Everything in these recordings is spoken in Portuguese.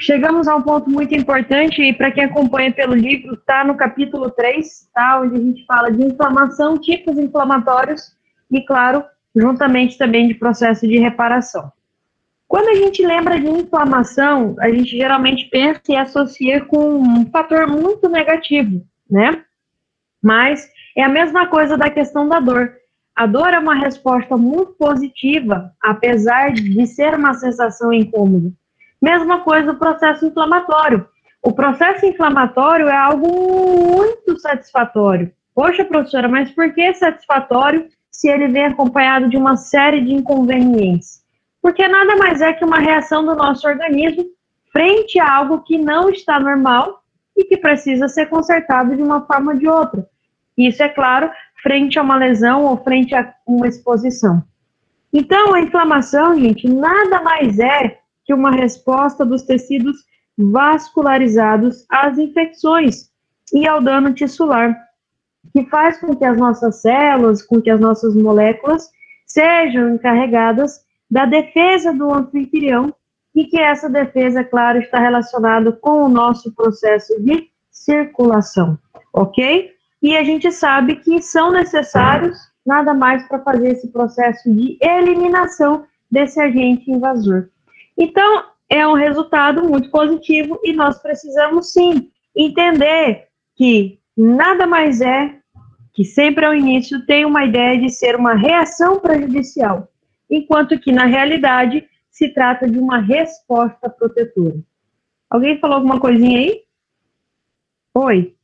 chegamos a um ponto muito importante e para quem acompanha pelo livro, está no capítulo 3, tá? Onde a gente fala de inflamação, tipos inflamatórios e, claro, juntamente também de processo de reparação. Quando a gente lembra de inflamação, a gente geralmente pensa e associa com um fator muito negativo, né? Mas é a mesma coisa da questão da dor. A dor é uma resposta muito positiva, apesar de ser uma sensação incômoda. Mesma coisa do processo inflamatório. O processo inflamatório é algo muito satisfatório. Poxa, professora, mas por que satisfatório se ele vem acompanhado de uma série de inconvenientes? Porque nada mais é que uma reação do nosso organismo frente a algo que não está normal e que precisa ser consertado de uma forma ou de outra. Isso, é claro, frente a uma lesão ou frente a uma exposição. Então, a inflamação, gente, nada mais é que uma resposta dos tecidos vascularizados às infecções e ao dano tissular, que faz com que as nossas células, com que as nossas moléculas sejam encarregadas da defesa do anfitrião e que essa defesa, claro, está relacionada com o nosso processo de circulação, ok? E a gente sabe que são necessários nada mais para fazer esse processo de eliminação desse agente invasor. Então, é um resultado muito positivo e nós precisamos, sim, entender que nada mais é que sempre ao início tem uma ideia de ser uma reação prejudicial, enquanto que, na realidade, se trata de uma resposta protetora. Alguém falou alguma coisinha aí? Oi?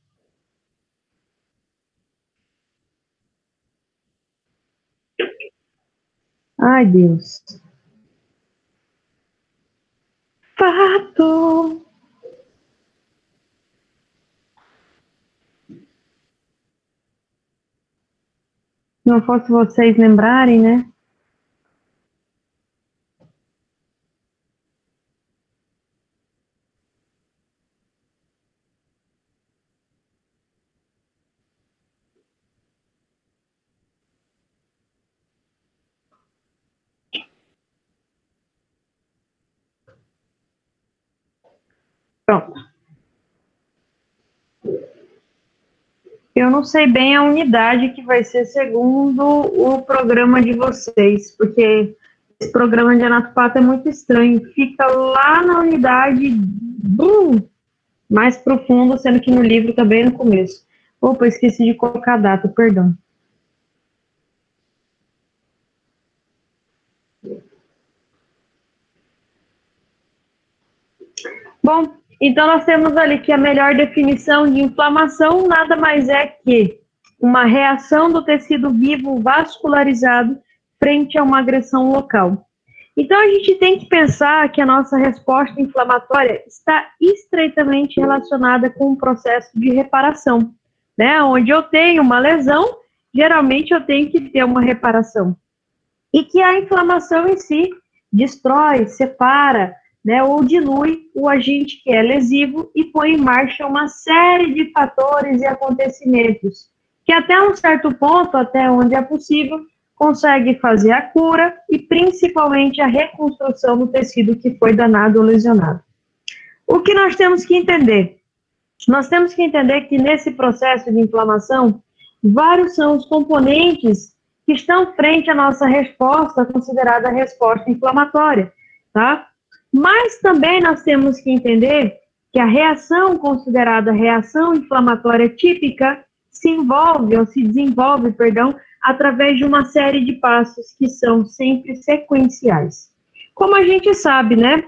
Ai, Deus. Fato. Não fosse vocês lembrarem, né? Pronto. Eu não sei bem a unidade que vai ser segundo o programa de vocês, porque esse programa de anatopato é muito estranho. Fica lá na unidade mais profundo, sendo que no livro está bem no começo. Opa, esqueci de colocar a data, perdão. Bom, então nós temos ali que a melhor definição de inflamação nada mais é que uma reação do tecido vivo vascularizado frente a uma agressão local. Então a gente tem que pensar que a nossa resposta inflamatória está estreitamente relacionada com o processo de reparação, né? Onde eu tenho uma lesão, geralmente eu tenho que ter uma reparação. E que a inflamação em si destrói, separa, né, ou dilui o agente que é lesivo e põe em marcha uma série de fatores e acontecimentos que até um certo ponto, até onde é possível, consegue fazer a cura e principalmente a reconstrução do tecido que foi danado ou lesionado. O que nós temos que entender? Nós temos que entender que nesse processo de inflamação, vários são os componentes que estão frente à nossa resposta, considerada a resposta inflamatória, tá? Mas também nós temos que entender que a reação considerada reação inflamatória típica se desenvolve, através de uma série de passos que são sempre sequenciais. Como a gente sabe, né?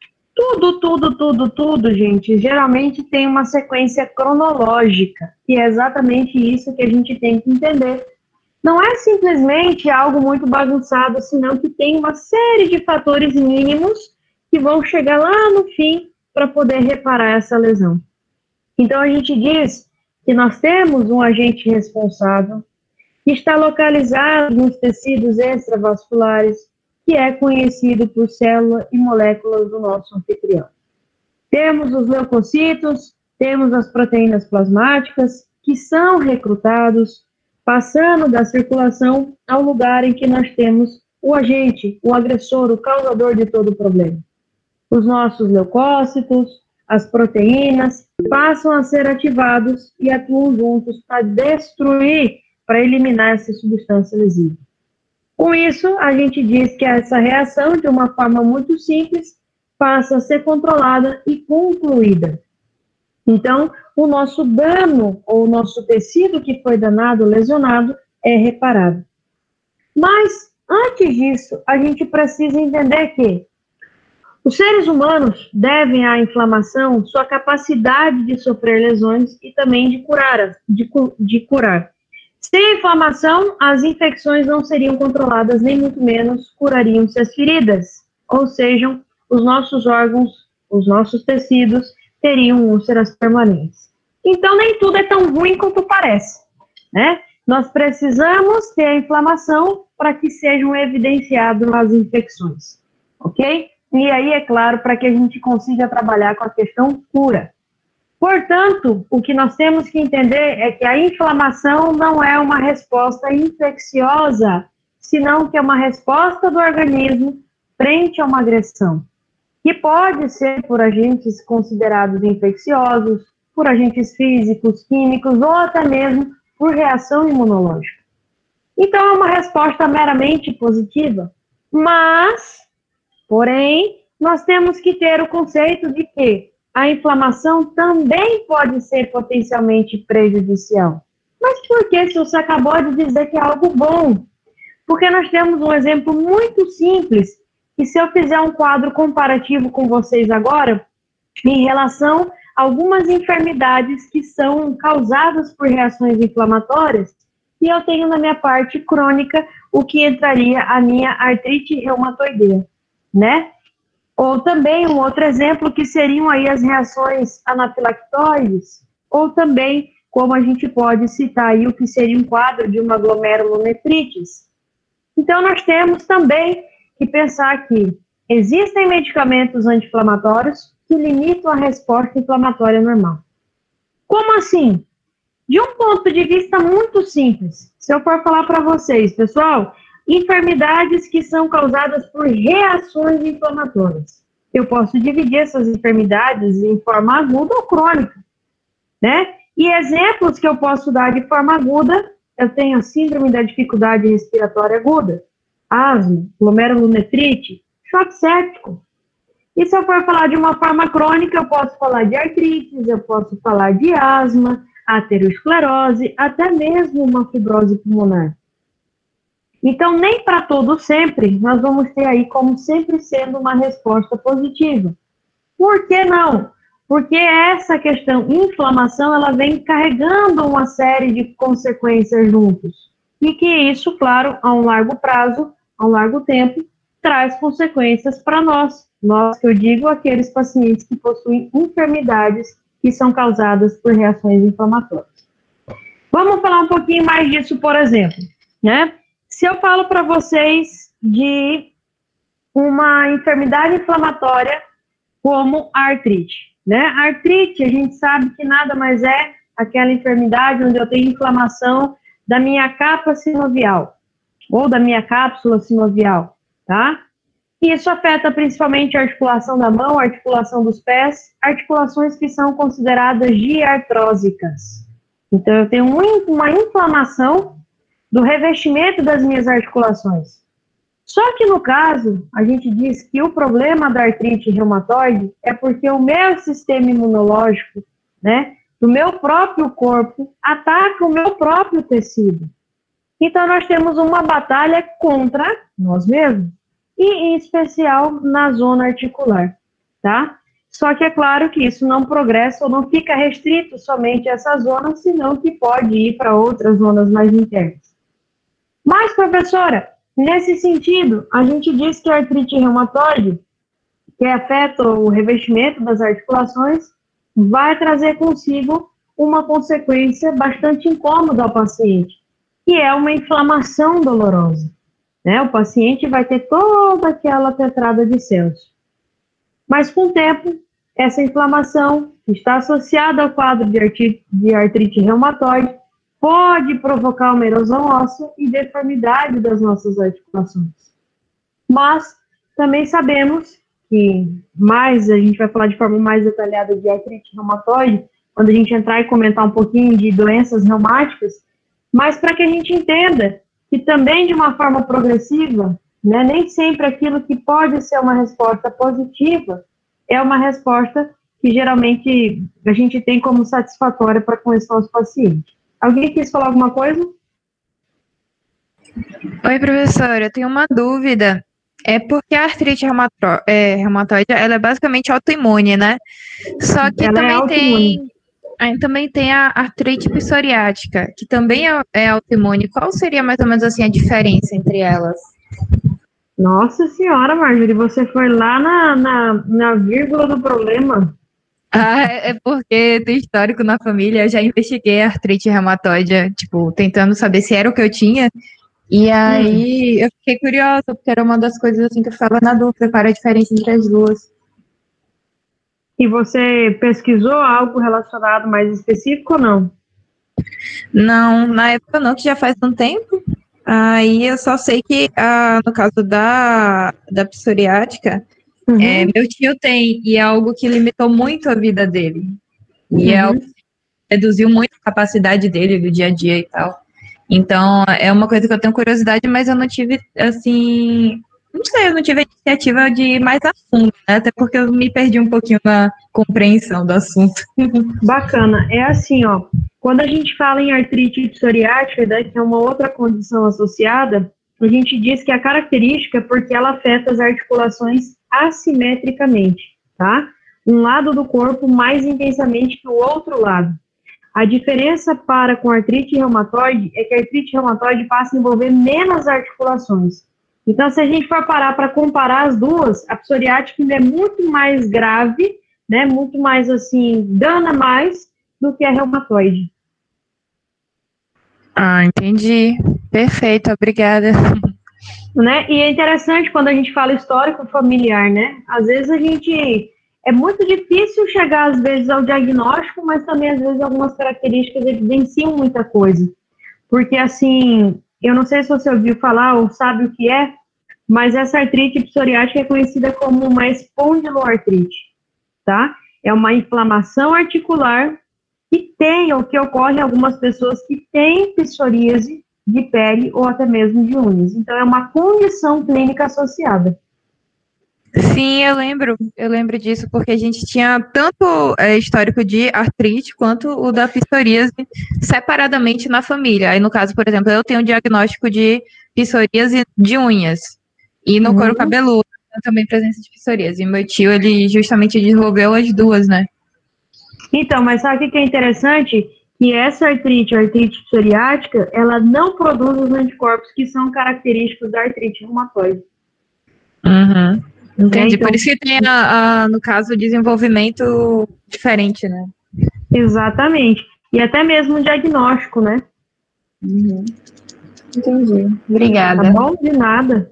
Tudo, gente, geralmente tem uma sequência cronológica, e é exatamente isso que a gente tem que entender. Não é simplesmente algo muito bagunçado, senão que tem uma série de fatores mínimos que vão chegar lá no fim para poder reparar essa lesão. Então, a gente diz que nós temos um agente responsável que está localizado nos tecidos extravasculares, que é conhecido por célula e moléculas do nosso anfitrião. Temos os leucocitos, temos as proteínas plasmáticas, que são recrutados, passando da circulação ao lugar em que nós temos o agente, o agressor, o causador de todo o problema. Os nossos leucócitos, as proteínas, passam a ser ativados e atuam juntos para destruir, para eliminar essa substância lesiva. Com isso, a gente diz que essa reação, de uma forma muito simples, passa a ser controlada e concluída. Então, o nosso dano, ou o nosso tecido que foi danado, lesionado, é reparado. Mas, antes disso, a gente precisa entender que os seres humanos devem à inflamação sua capacidade de sofrer lesões e também de curar. Sem inflamação, as infecções não seriam controladas, nem muito menos curariam-se as feridas. Ou seja, os nossos órgãos, os nossos tecidos teriam úlceras permanentes. Então, nem tudo é tão ruim quanto parece, né? Nós precisamos ter a inflamação para que sejam evidenciadas as infecções, ok? E aí, é claro, para que a gente consiga trabalhar com a questão cura. Portanto, o que nós temos que entender é que a inflamação não é uma resposta infecciosa, senão que é uma resposta do organismo frente a uma agressão, que pode ser por agentes considerados infecciosos, por agentes físicos, químicos ou até mesmo por reação imunológica. Então, é uma resposta meramente positiva, mas, porém, nós temos que ter o conceito de que a inflamação também pode ser potencialmente prejudicial. Mas por que, se você acabou de dizer que é algo bom? Porque nós temos um exemplo muito simples, e se eu fizer um quadro comparativo com vocês agora, em relação a algumas enfermidades que são causadas por reações inflamatórias, e eu tenho na minha parte crônica o que entraria a minha artrite reumatoidea, né? Ou também um outro exemplo que seriam aí as reações anafilactoides, ou também como a gente pode citar aí o que seria um quadro de uma glomerulonefrites. Então nós temos também que pensar que existem medicamentos anti-inflamatórios que limitam a resposta inflamatória normal. Como assim? De um ponto de vista muito simples, se eu for falar para vocês, pessoal, enfermidades que são causadas por reações inflamatórias. Eu posso dividir essas enfermidades em forma aguda ou crônica, né? E exemplos que eu posso dar de forma aguda, eu tenho a síndrome da dificuldade respiratória aguda, asma, glomerulonefrite, choque séptico. E se eu for falar de uma forma crônica, eu posso falar de artrites, eu posso falar de asma, aterosclerose, até mesmo uma fibrose pulmonar. Então, nem para todo sempre, nós vamos ter aí como sempre sendo uma resposta positiva. Por que não? Porque essa questão inflamação, ela vem carregando uma série de consequências juntos. E que isso, claro, a um largo prazo, a um largo tempo, traz consequências para nós. Nós, que eu digo, aqueles pacientes que possuem enfermidades que são causadas por reações inflamatórias. Vamos falar um pouquinho mais disso, por exemplo, né? Se eu falo para vocês de uma enfermidade inflamatória como a artrite, né? A artrite, a gente sabe que nada mais é aquela enfermidade onde eu tenho inflamação da minha capa sinovial ou da minha cápsula sinovial, tá? E isso afeta principalmente a articulação da mão, a articulação dos pés, articulações que são consideradas diartrósicas. Então, eu tenho uma inflamação do revestimento das minhas articulações. Só que no caso, a gente diz que o problema da artrite reumatoide é porque o meu sistema imunológico, né, do meu próprio corpo, ataca o meu próprio tecido. Então, nós temos uma batalha contra nós mesmos, e em especial na zona articular, tá? Só que é claro que isso não progressa ou não fica restrito somente a essa zona, senão que pode ir para outras zonas mais internas. Mas, professora, nesse sentido, a gente diz que a artrite reumatoide, que afeta o revestimento das articulações, vai trazer consigo uma consequência bastante incômoda ao paciente, que é uma inflamação dolorosa, né? O paciente vai ter toda aquela tetrada de céus. Mas, com o tempo, essa inflamação está associada ao quadro de artrite reumatoide, pode provocar uma erosão óssea e deformidade das nossas articulações. Mas também sabemos que mais a gente vai falar de forma mais detalhada de artrite reumatoide, quando a gente entrar e comentar um pouquinho de doenças reumáticas, mas para que a gente entenda que também de uma forma progressiva, né, nem sempre aquilo que pode ser uma resposta positiva é uma resposta que geralmente a gente tem como satisfatória para com esse nosso paciente. Alguém quis falar alguma coisa? Oi, professora, eu tenho uma dúvida. É porque a artrite reumatoide, ela é basicamente autoimune, né? Só que Ela é autoimune. também tem a artrite psoriática, que também é autoimune. Qual seria mais ou menos assim a diferença entre elas? Nossa senhora, Marjorie, você foi lá na vírgula do problema. Ah, é porque tem histórico na família, eu já investiguei a artrite reumatoide, tipo, tentando saber se era o que eu tinha. E aí eu fiquei curiosa, porque era uma das coisas assim que eu ficava na dúvida, qual era a diferença entre as duas. E você pesquisou algo relacionado mais específico ou não? Não, na época não, que já faz um tempo. Aí eu só sei que, no caso da psoriática, meu tio tem, e é algo que limitou muito a vida dele. E é algo que reduziu muito a capacidade dele do dia a dia e tal. Então, é uma coisa que eu tenho curiosidade, mas eu não tive, assim, não sei, eu não tive a iniciativa de ir mais a fundo, né? Até porque eu me perdi um pouquinho na compreensão do assunto. Bacana. É assim, ó, quando a gente fala em artrite psoriática, né, que é uma outra condição associada, a gente diz que a característica é porque ela afeta as articulações assimetricamente, tá? Um lado do corpo mais intensamente que o outro lado. A diferença para com a artrite reumatoide é que a artrite reumatoide passa a envolver menos articulações. Então, se a gente for parar para comparar as duas, a psoriática ainda é muito mais grave, né, muito mais assim, dana mais do que a reumatoide. Ah, entendi. Perfeito, obrigada. Né? E é interessante quando a gente fala histórico familiar, né? Às vezes a gente é muito difícil chegar às vezes ao diagnóstico, mas também às vezes algumas características evidenciam muita coisa. Porque assim, eu não sei se você ouviu falar ou sabe o que é, mas essa artrite psoriática é conhecida como uma espondiloartrite, tá? É uma inflamação articular que tem ou que ocorre em algumas pessoas que têm psoríase de pele ou até mesmo de unhas. Então, é uma condição clínica associada. Sim, eu lembro disso, porque a gente tinha tanto histórico de artrite quanto o da psoríase separadamente na família. Aí, no caso, por exemplo, eu tenho um diagnóstico de psoríase de unhas e no couro cabeludo também presença de psoríase. E meu tio, ele justamente desenvolveu as duas, né? Então, mas sabe o que é interessante? Que essa artrite, a artrite psoriática, ela não produz os anticorpos que são característicos da artrite reumatoide. Uhum. Entendi. Então, por isso que tem, no caso, o desenvolvimento diferente, né? exatamente. E até mesmo o diagnóstico, né? Uhum. Entendi. Obrigada. Tá bom? De nada.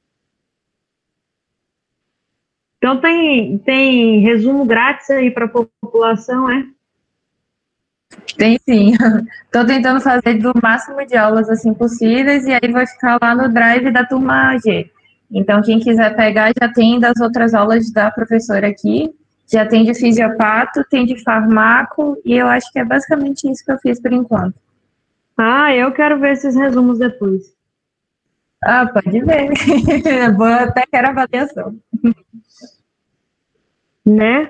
Então, tem resumo grátis aí para a população, é? Tem sim. Estou tentando fazer do máximo de aulas assim possíveis e aí vai ficar lá no drive da turma G. Então, quem quiser pegar, já tem das outras aulas da professora aqui, já tem de fisiopato, tem de farmaco, e eu acho que é basicamente isso que eu fiz por enquanto. Ah, eu quero ver esses resumos depois. Ah, pode ver. Eu até quero avaliação. Né?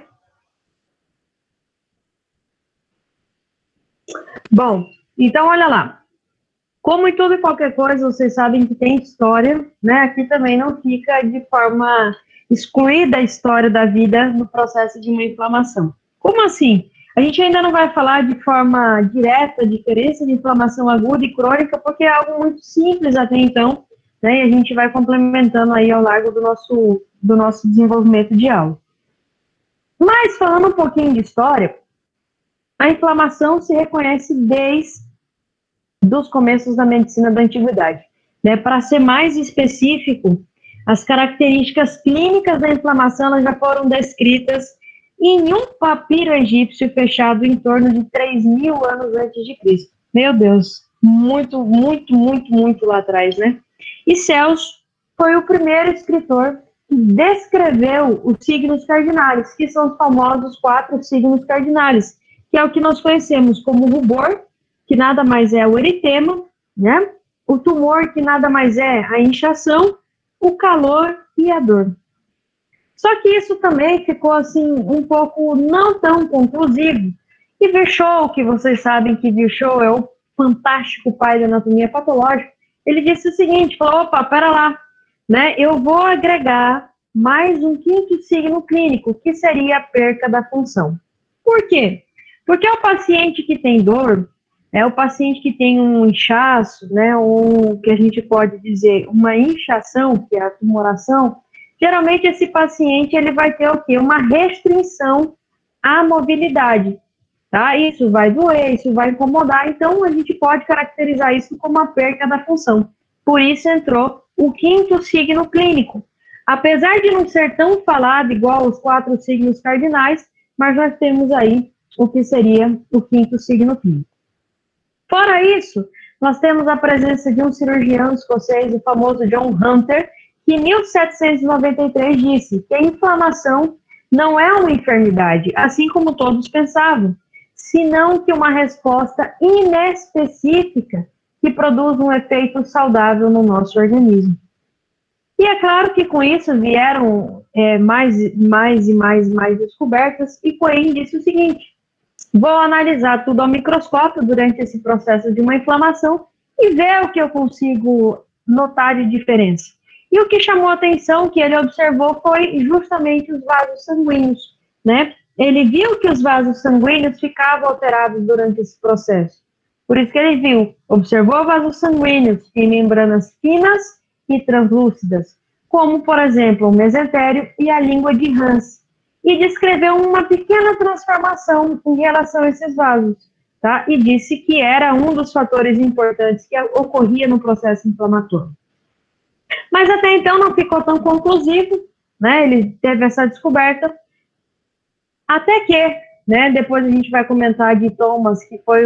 Bom, então olha lá. Como em tudo e qualquer coisa, vocês sabem que tem história, né? Aqui também não fica de forma excluída a história da vida no processo de uma inflamação. Como assim? A gente ainda não vai falar de forma direta a diferença de inflamação aguda e crônica, porque é algo muito simples até então, né? E a gente vai complementando aí ao largo do nosso desenvolvimento de aula. Mas falando um pouquinho de história, a inflamação se reconhece desde dos começos da medicina da antiguidade. Né? Para ser mais específico, as características clínicas da inflamação elas já foram descritas em um papiro egípcio fechado em torno de 3.000 anos antes de Cristo. Meu Deus, muito lá atrás, né? E Celso foi o primeiro escritor descreveu os signos cardinais, que são os famosos 4 signos cardinais, que é o que nós conhecemos como o rubor, que nada mais é o eritema, né? O tumor, que nada mais é a inchação, o calor e a dor. Só que isso também ficou assim um pouco não tão conclusivo. E Virchow, que vocês sabem que Virchow é o fantástico pai da anatomia patológica, ele disse o seguinte, falou, opa, pera lá, né? Eu vou agregar mais um 5º signo clínico, que seria a perca da função. Por quê? Porque o paciente que tem dor, o paciente que tem um inchaço, né, ou que a gente pode dizer uma inchação, que é a tumoração, geralmente esse paciente ele vai ter o quê? Uma restrição à mobilidade, tá? Isso vai doer, isso vai incomodar, então a gente pode caracterizar isso como a perca da função. Por isso entrou o 5º signo clínico. Apesar de não ser tão falado igual os 4 signos cardinais, mas nós temos aí o que seria o 5º signo clínico. Fora isso, nós temos a presença de um cirurgião escocês, o famoso John Hunter, que em 1793 disse que a inflamação não é uma enfermidade, assim como todos pensavam, senão que uma resposta inespecífica que produz um efeito saudável no nosso organismo. E é claro que com isso vieram mais descobertas, e Cohen disse o seguinte, vou analisar tudo ao microscópio durante esse processo de uma inflamação e ver o que eu consigo notar de diferença. E o que chamou a atenção, que ele observou, foi justamente os vasos sanguíneos, né? Ele viu que os vasos sanguíneos ficavam alterados durante esse processo. Por isso que ele viu, observou vasos sanguíneos em membranas finas e translúcidas, como, por exemplo, o mesentério e a língua de Hans, e descreveu uma pequena transformação em relação a esses vasos, tá? E disse que era um dos fatores importantes que ocorria no processo inflamatório. Mas até então não ficou tão conclusivo, né? Ele teve essa descoberta, até que, né, depois a gente vai comentar de Thomas, que foi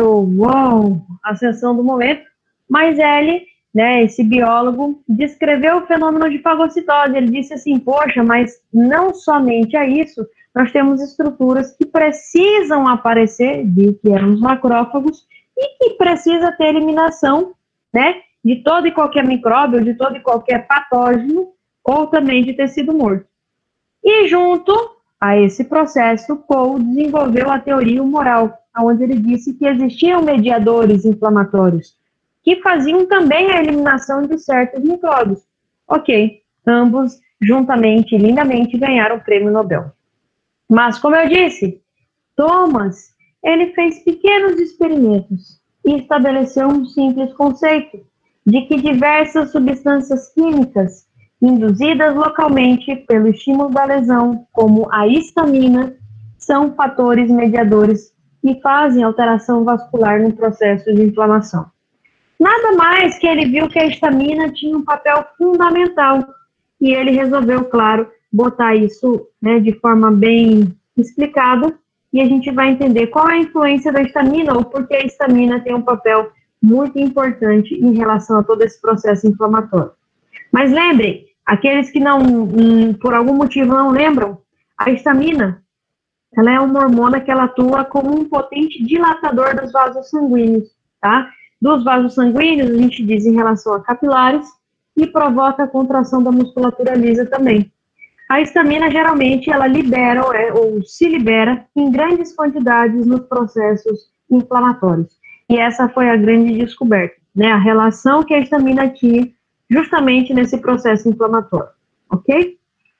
a ascensão do momento, mas ele, né, esse biólogo, descreveu o fenômeno de fagocitose. Ele disse assim, poxa, mas não somente a isso, nós temos estruturas que precisam aparecer, de que eram os macrófagos, e que precisa ter eliminação, né, de todo e qualquer micróbio, de todo e qualquer patógeno, ou também de tecido morto. E junto a esse processo, Cole desenvolveu a teoria humoral, onde ele disse que existiam mediadores inflamatórios, que faziam também a eliminação de certos micróbios. Ok, ambos, juntamente e lindamente, ganharam o prêmio Nobel. Mas, como eu disse, Thomas, ele fez pequenos experimentos e estabeleceu um simples conceito de que diversas substâncias químicas induzidas localmente pelo estímulo da lesão, como a histamina, são fatores mediadores que fazem alteração vascular no processo de inflamação. Nada mais que ele viu que a histamina tinha um papel fundamental e ele resolveu, claro, botar isso, né, de forma bem explicada, e a gente vai entender qual é a influência da histamina ou por que a histamina tem um papel muito importante em relação a todo esse processo inflamatório. Mas lembrem, aqueles que não, por algum motivo não lembram, a histamina, ela é uma hormona que ela atua como um potente dilatador dos vasos sanguíneos, tá? Dos vasos sanguíneos, a gente diz em relação a capilares, e provoca a contração da musculatura lisa também. A histamina, geralmente, ela libera ou se libera em grandes quantidades nos processos inflamatórios. E essa foi a grande descoberta, né? A relação que a histamina tinha justamente nesse processo inflamatório, ok?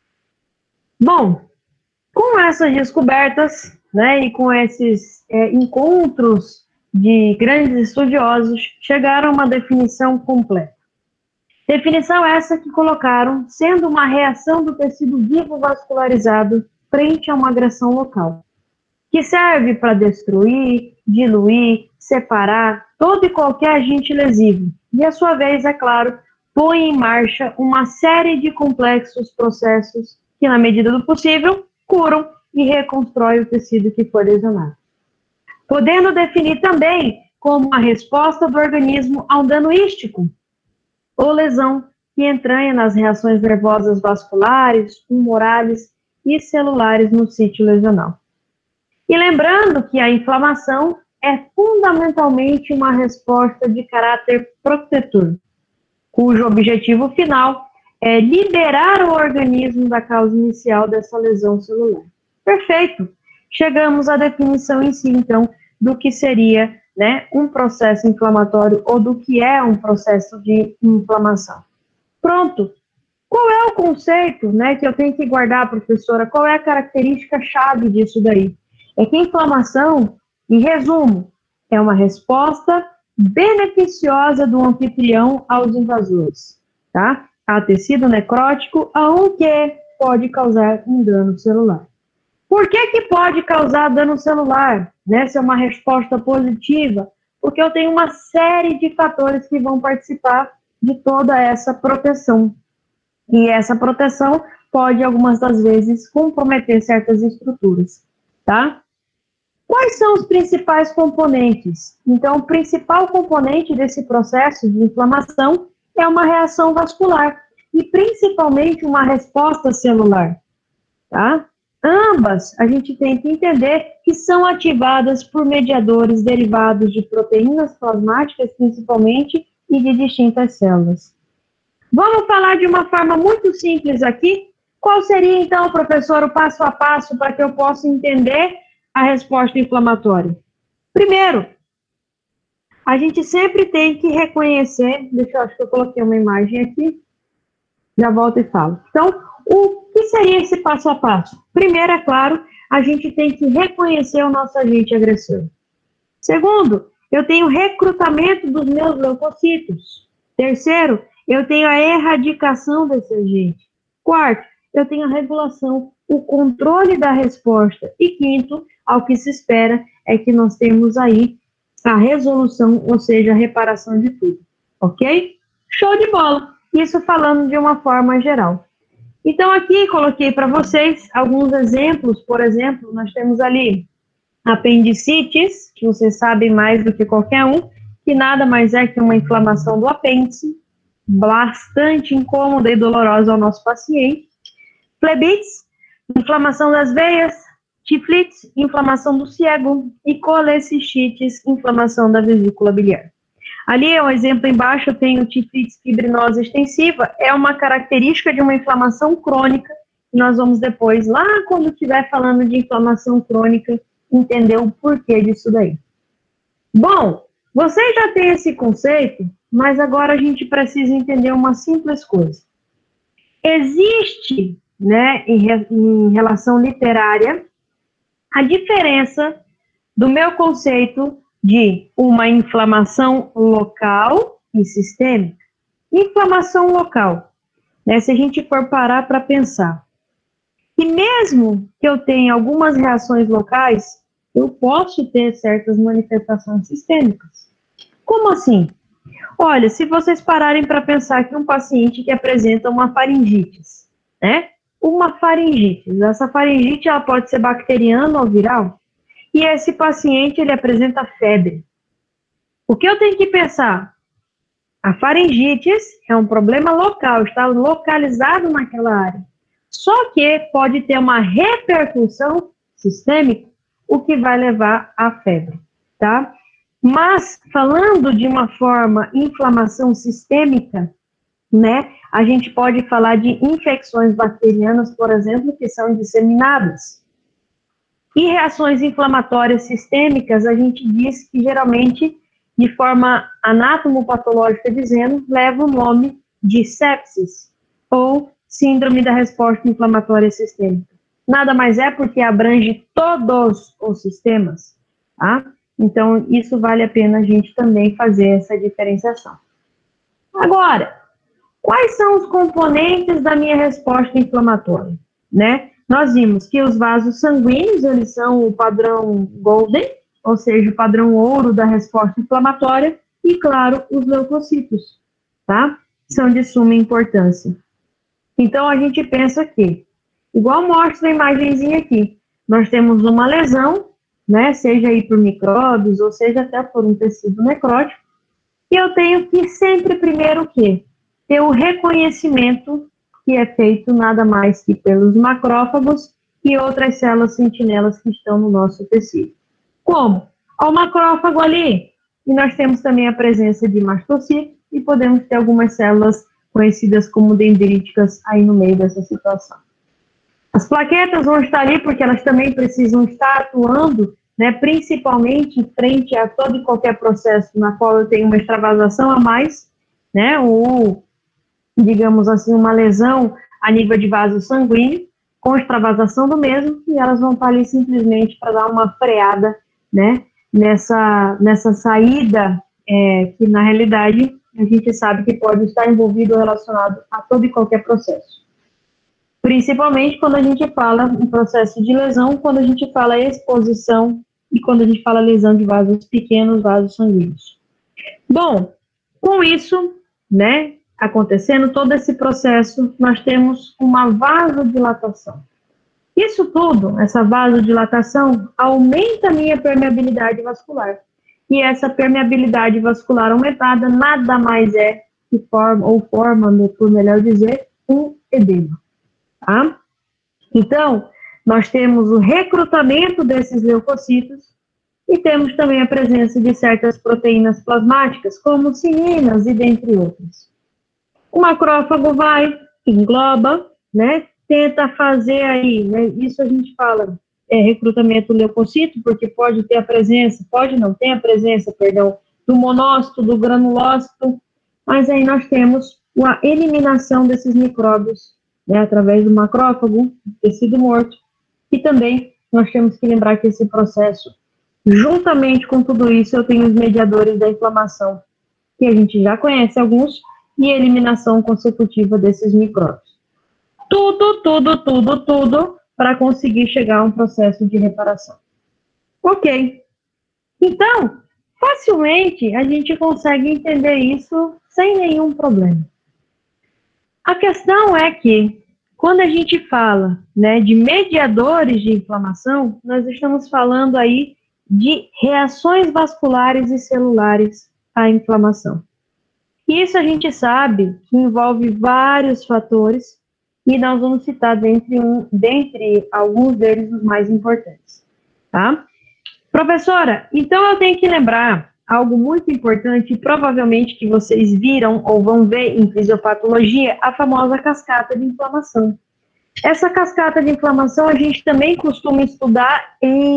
Bom, com essas descobertas, né, e com esses encontros de grandes estudiosos, chegaram a uma definição completa. Definição essa que colocaram sendo uma reação do tecido vivo vascularizado frente a uma agressão local, que serve para destruir, diluir, separar todo e qualquer agente lesivo, e, a sua vez, é claro, põe em marcha uma série de complexos processos que, na medida do possível, curam e reconstroem o tecido que foi lesionado. Podendo definir também como a resposta do organismo a um dano ístico ou lesão que entranha nas reações nervosas vasculares, tumorais e celulares no sítio lesional. E lembrando que a inflamação é fundamentalmente uma resposta de caráter protetor, cujo objetivo final é liberar o organismo da causa inicial dessa lesão celular. Perfeito! Chegamos à definição em si, então, do que seria, né, um processo inflamatório ou do que é um processo de inflamação. Pronto! Qual é o conceito, né, que eu tenho que guardar, professora? Qual é a característica-chave disso daí? É que a inflamação, em resumo, é uma resposta beneficiosa do anfitrião aos invasores, tá? A tecido necrótico, aonde pode causar um dano celular. Por que pode causar dano celular? Né? Se é uma resposta positiva, porque eu tenho uma série de fatores que vão participar de toda essa proteção. E essa proteção pode, algumas das vezes, comprometer certas estruturas, tá? Quais são os principais componentes? Então, o principal componente desse processo de inflamação é uma reação vascular e, principalmente, uma resposta celular, tá? Ambas, a gente tem que entender que são ativadas por mediadores derivados de proteínas plasmáticas, principalmente, e de distintas células. Vamos falar de uma forma muito simples aqui. Qual seria, então, professor, o passo a passo para que eu possa entender a resposta inflamatória? Primeiro, a gente sempre tem que reconhecer, acho que eu coloquei uma imagem aqui, já volto e falo. Então, o que seria esse passo a passo? Primeiro, é claro, a gente tem que reconhecer o nosso agente agressor. Segundo, eu tenho recrutamento dos meus leucocitos. Terceiro, eu tenho a erradicação desse agente. Quarto, eu tenho a regulação, o controle da resposta. E quinto, ao que se espera é que nós temos aí a resolução, ou seja, a reparação de tudo. Ok? Show de bola! Isso falando de uma forma geral. Então, aqui coloquei para vocês alguns exemplos. Por exemplo, nós temos ali apendicites, que vocês sabem mais do que qualquer um, que nada mais é que uma inflamação do apêndice, bastante incômoda e dolorosa ao nosso paciente. Flebites, inflamação das veias. Tiflites, inflamação do ciego. E colecistites, inflamação da vesícula biliar. Ali é um exemplo embaixo, eu tenho tiflites fibrinosa extensiva, é uma característica de uma inflamação crônica, e nós vamos depois, lá quando estiver falando de inflamação crônica, entender o porquê disso daí. Bom, vocês já têm esse conceito, mas agora a gente precisa entender uma simples coisa. Existe, né, em relação literária, a diferença do meu conceito de uma inflamação local e sistêmica. Inflamação local, né, se a gente for parar para pensar, que mesmo que eu tenha algumas reações locais, eu posso ter certas manifestações sistêmicas. Como assim? Olha, se vocês pararem para pensar que um paciente que apresenta uma faringite, né? Uma faringite, essa faringite ela pode ser bacteriana ou viral, e esse paciente, ele apresenta febre. O que eu tenho que pensar? A faringite é um problema local, está localizado naquela área. Só que pode ter uma repercussão sistêmica, o que vai levar à febre, tá? Mas, falando de uma forma inflamação sistêmica, né, a gente pode falar de infecções bacterianas, por exemplo, que são disseminadas. E reações inflamatórias sistêmicas, a gente diz que geralmente, de forma anatomopatológica dizendo, leva o nome de sepsis, ou síndrome da resposta inflamatória sistêmica. Nada mais é porque abrange todos os sistemas, tá? Então, isso vale a pena a gente também fazer essa diferenciação. Agora, quais são os componentes da minha resposta inflamatória, né? Nós vimos que os vasos sanguíneos, eles são o padrão Golden, ou seja, o padrão ouro da resposta inflamatória, e, claro, os leucocitos, tá? São de suma importância. Então, a gente pensa que, igual mostra a imagenzinha aqui, nós temos uma lesão, né, seja aí por micróbios, ou seja até por um tecido necrótico, e eu tenho que sempre primeiro o quê? ter o reconhecimento que é feito nada mais que pelos macrófagos e outras células sentinelas que estão no nosso tecido. Como? Ao macrófago ali, e nós temos também a presença de mastocitos e podemos ter algumas células conhecidas como dendríticas aí no meio dessa situação. As plaquetas vão estar ali porque elas também precisam estar atuando, né, principalmente frente a todo e qualquer processo na qual eu tenho uma extravasação a mais, né, ou, digamos assim, uma lesão a nível de vaso sanguíneo, com extravasação do mesmo, e elas vão estar ali simplesmente para dar uma freada, né, nessa saída, que na realidade a gente sabe que pode estar envolvido ou relacionado a todo e qualquer processo. Principalmente quando a gente fala em processo de lesão, quando a gente fala exposição e quando a gente fala lesão de vasos pequenos, vasos sanguíneos. Bom, com isso, né, acontecendo todo esse processo, nós temos uma vasodilatação. Isso tudo, essa vasodilatação, aumenta a minha permeabilidade vascular. E essa permeabilidade vascular aumentada nada mais é que forma, por melhor dizer, um edema. Tá? Então, nós temos o recrutamento desses leucocitos e temos também a presença de certas proteínas plasmáticas, como cininas e dentre outras. O macrófago vai, engloba, né, tenta fazer aí, né, isso a gente fala, recrutamento do leucocito, porque pode ter a presença, pode não ter a presença, perdão, do monócito, do granulócito, mas aí nós temos a eliminação desses micróbios, né, através do macrófago, tecido morto, e também nós temos que lembrar que esse processo, juntamente com tudo isso, eu tenho os mediadores da inflamação, que a gente já conhece alguns, e a eliminação consecutiva desses micróbios. Tudo para conseguir chegar a um processo de reparação. Ok. Então, facilmente a gente consegue entender isso sem nenhum problema. A questão é que, quando a gente fala, né, de mediadores de inflamação, nós estamos falando aí de reações vasculares e celulares à inflamação. Isso a gente sabe que envolve vários fatores e nós vamos citar dentre alguns deles os mais importantes, tá? Professora, então eu tenho que lembrar algo muito importante, provavelmente que vocês viram ou vão ver em fisiopatologia, a famosa cascata de inflamação. Essa cascata de inflamação a gente também costuma estudar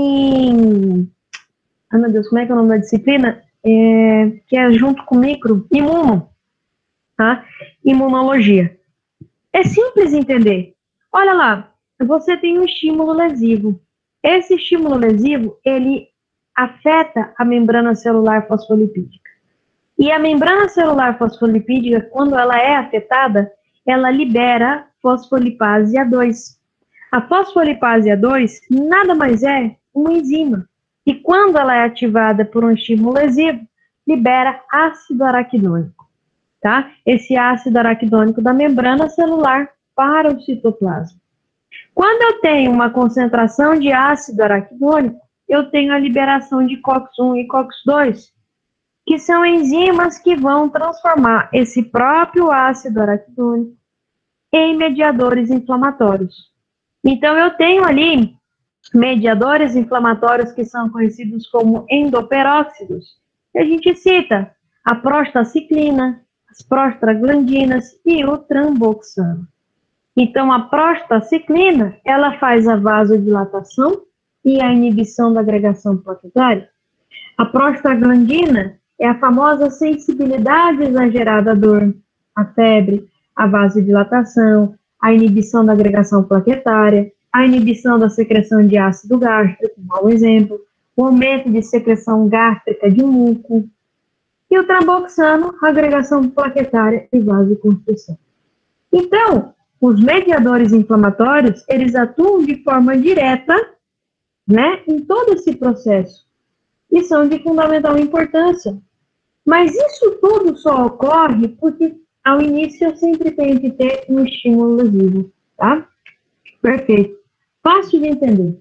em... Ai, meu Deus, como é que é o nome da disciplina? Que é junto com imuno, tá? Imunologia. É simples entender. Olha lá, você tem um estímulo lesivo. Esse estímulo lesivo, ele afeta a membrana celular fosfolipídica. E a membrana celular fosfolipídica, quando ela é afetada, ela libera fosfolipase A2. A fosfolipase A2 nada mais é uma enzima. E quando ela é ativada por um estímulo lesivo, libera ácido araquidônico, tá? Esse ácido araquidônico da membrana celular para o citoplasma. Quando eu tenho uma concentração de ácido araquidônico, eu tenho a liberação de COX-1 e COX-2, que são enzimas que vão transformar esse próprio ácido araquidônico em mediadores inflamatórios. Então, eu tenho ali mediadores inflamatórios que são conhecidos como endoperóxidos. E a gente cita a prostaciclina, as prostaglandinas e o tramboxano. Então, a prostaciclina, ela faz a vasodilatação e a inibição da agregação plaquetária. A prostaglandina é a famosa sensibilidade exagerada à dor, à febre, à vasodilatação, a inibição da agregação plaquetária, a inibição da secreção de ácido gástrico, um mau exemplo, o aumento de secreção gástrica de muco, e o tramboxano, agregação plaquetária e vasoconstrição. Então, os mediadores inflamatórios, eles atuam de forma direta, né, em todo esse processo, e são de fundamental importância. Mas isso tudo só ocorre porque, ao início, eu sempre tenho que ter um estímulo lesivo, tá? Perfeito. Fácil de entender.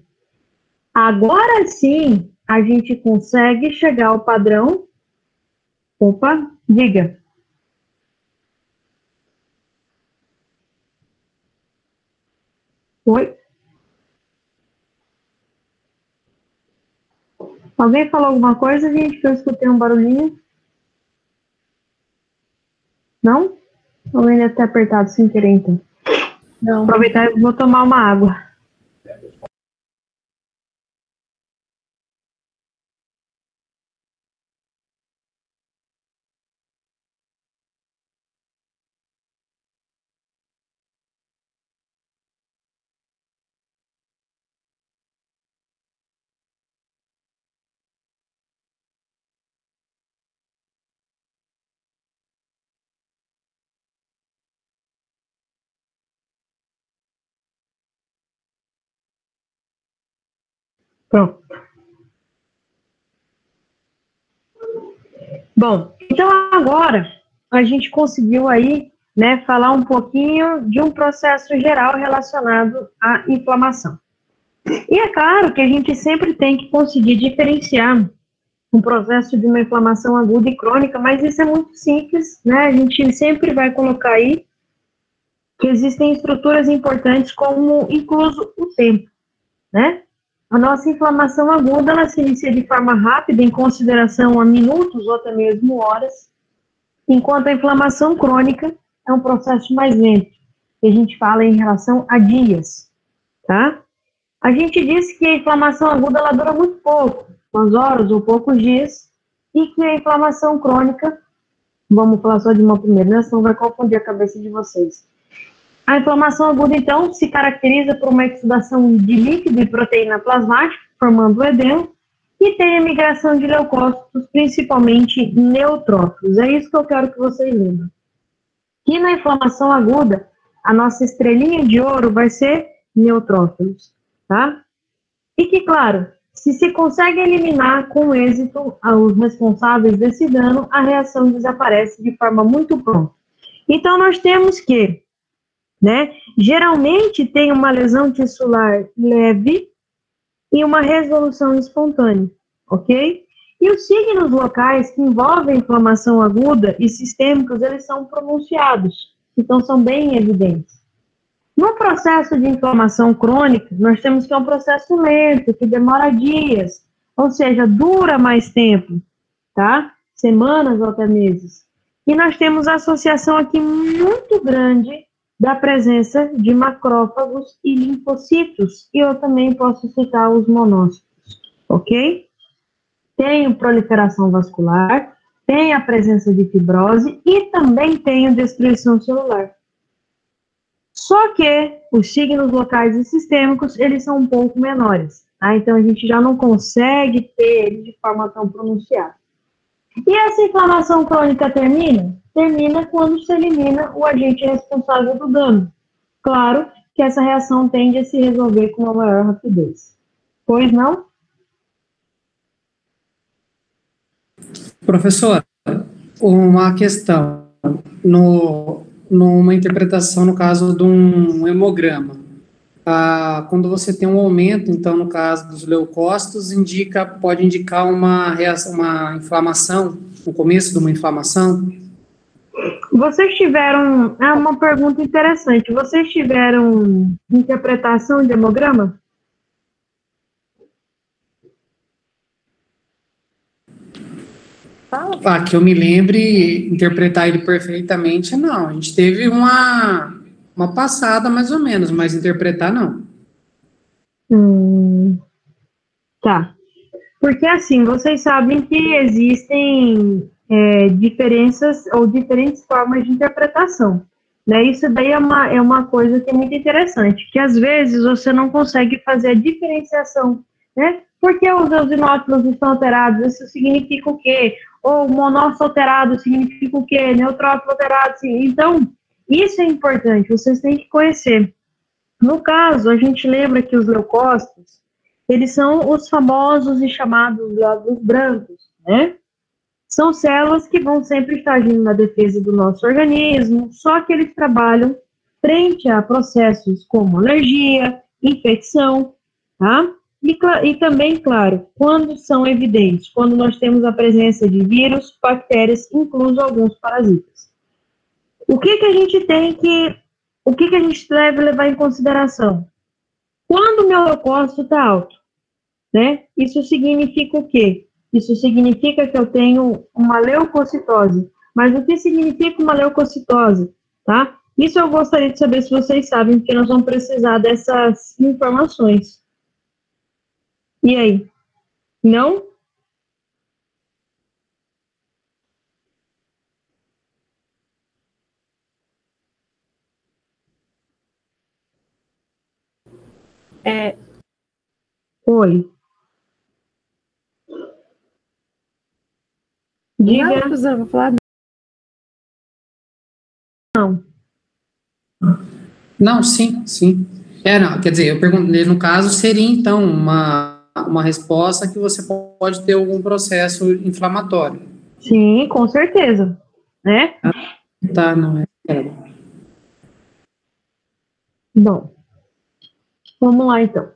Agora sim, a gente consegue chegar ao padrão. Opa, diga. Oi? Alguém falou alguma coisa, gente, que eu escutei um barulhinho? Não? Alguém deve ter apertado sem querer, então. Não. Aproveitar e vou tomar uma água. Pronto. Bom, então agora a gente conseguiu aí, né, falar um pouquinho de um processo geral relacionado à inflamação. E é claro que a gente sempre tem que conseguir diferenciar um processo de uma inflamação aguda e crônica, mas isso é muito simples, né? A gente sempre vai colocar aí que existem estruturas importantes, como incluso o tempo, né? A nossa inflamação aguda, ela se inicia de forma rápida, em consideração a minutos ou até mesmo horas, enquanto a inflamação crônica é um processo mais lento, que a gente fala em relação a dias, tá? A gente diz que a inflamação aguda, ela dura muito pouco, umas horas ou poucos dias, e que a inflamação crônica, vamos falar só de uma primeira, né? Senão vai confundir a cabeça de vocês. A inflamação aguda, então, se caracteriza por uma exudação de líquido e proteína plasmática, formando o edema, e tem a migração de leucócitos, principalmente neutrófilos. É isso que eu quero que vocês lembrem. E na inflamação aguda, a nossa estrelinha de ouro vai ser neutrófilos, tá? E que, claro, se consegue eliminar com êxito os responsáveis desse dano, a reação desaparece de forma muito pronta. Então, nós temos que, né, geralmente tem uma lesão tissular leve e uma resolução espontânea, ok? E os signos locais que envolvem inflamação aguda e sistêmicos, eles são pronunciados, então são bem evidentes. No processo de inflamação crônica, nós temos que é um processo lento, que demora dias, ou seja, dura mais tempo, tá? Semanas ou até meses. E nós temos a associação aqui muito grande da presença de macrófagos e linfocitos, e eu também posso citar os monócitos, ok? Tenho proliferação vascular, tem a presença de fibrose e também tenho destruição celular. Só que os signos locais e sistêmicos, eles são um pouco menores, tá? Então a gente já não consegue ter eles de forma tão pronunciada. E essa inflamação crônica termina? Termina quando se elimina o agente responsável do dano. Claro que essa reação tende a se resolver com uma maior rapidez. Pois não? Professora, uma questão. Numa interpretação, no caso de um hemograma, quando você tem um aumento, então, no caso dos leucócitos, pode indicar uma inflamação, no começo de uma inflamação? Vocês tiveram, uma pergunta interessante, vocês tiveram interpretação de hemograma? Que eu me lembre interpretar ele perfeitamente, não. A gente teve uma passada, mais ou menos, mas interpretar, não. Tá. Porque, assim, vocês sabem que existem diferenças ou diferentes formas de interpretação, né? Isso daí é uma coisa que é muito interessante, que às vezes você não consegue fazer a diferenciação, né? Porque os eosinófilos estão alterados, isso significa o quê? Ou monócito alterado significa o quê? Neutrófilo alterado, sim. Então, isso é importante, vocês têm que conhecer. No caso, a gente lembra que os leucócitos, eles são os famosos e chamados glóbulos brancos, né? São células que vão sempre estar agindo na defesa do nosso organismo, só que eles trabalham frente a processos como alergia, infecção, tá? E também, claro, quando são evidentes, quando nós temos a presença de vírus, bactérias, incluso alguns parasitas. O que a gente deve levar em consideração? Quando o meu leucócito está alto, né? Isso significa o quê? Isso significa que eu tenho uma leucocitose. Mas o que significa uma leucocitose, tá? Isso eu gostaria de saber se vocês sabem, porque nós vamos precisar dessas informações. E aí? Não? Oi. Diga. Não, vou falar. Não. Não, sim, sim. Não, quer dizer, eu perguntei, no caso, seria então uma resposta que você pode ter algum processo inflamatório. Sim, com certeza, né? Tá, não é. Bom, vamos lá então.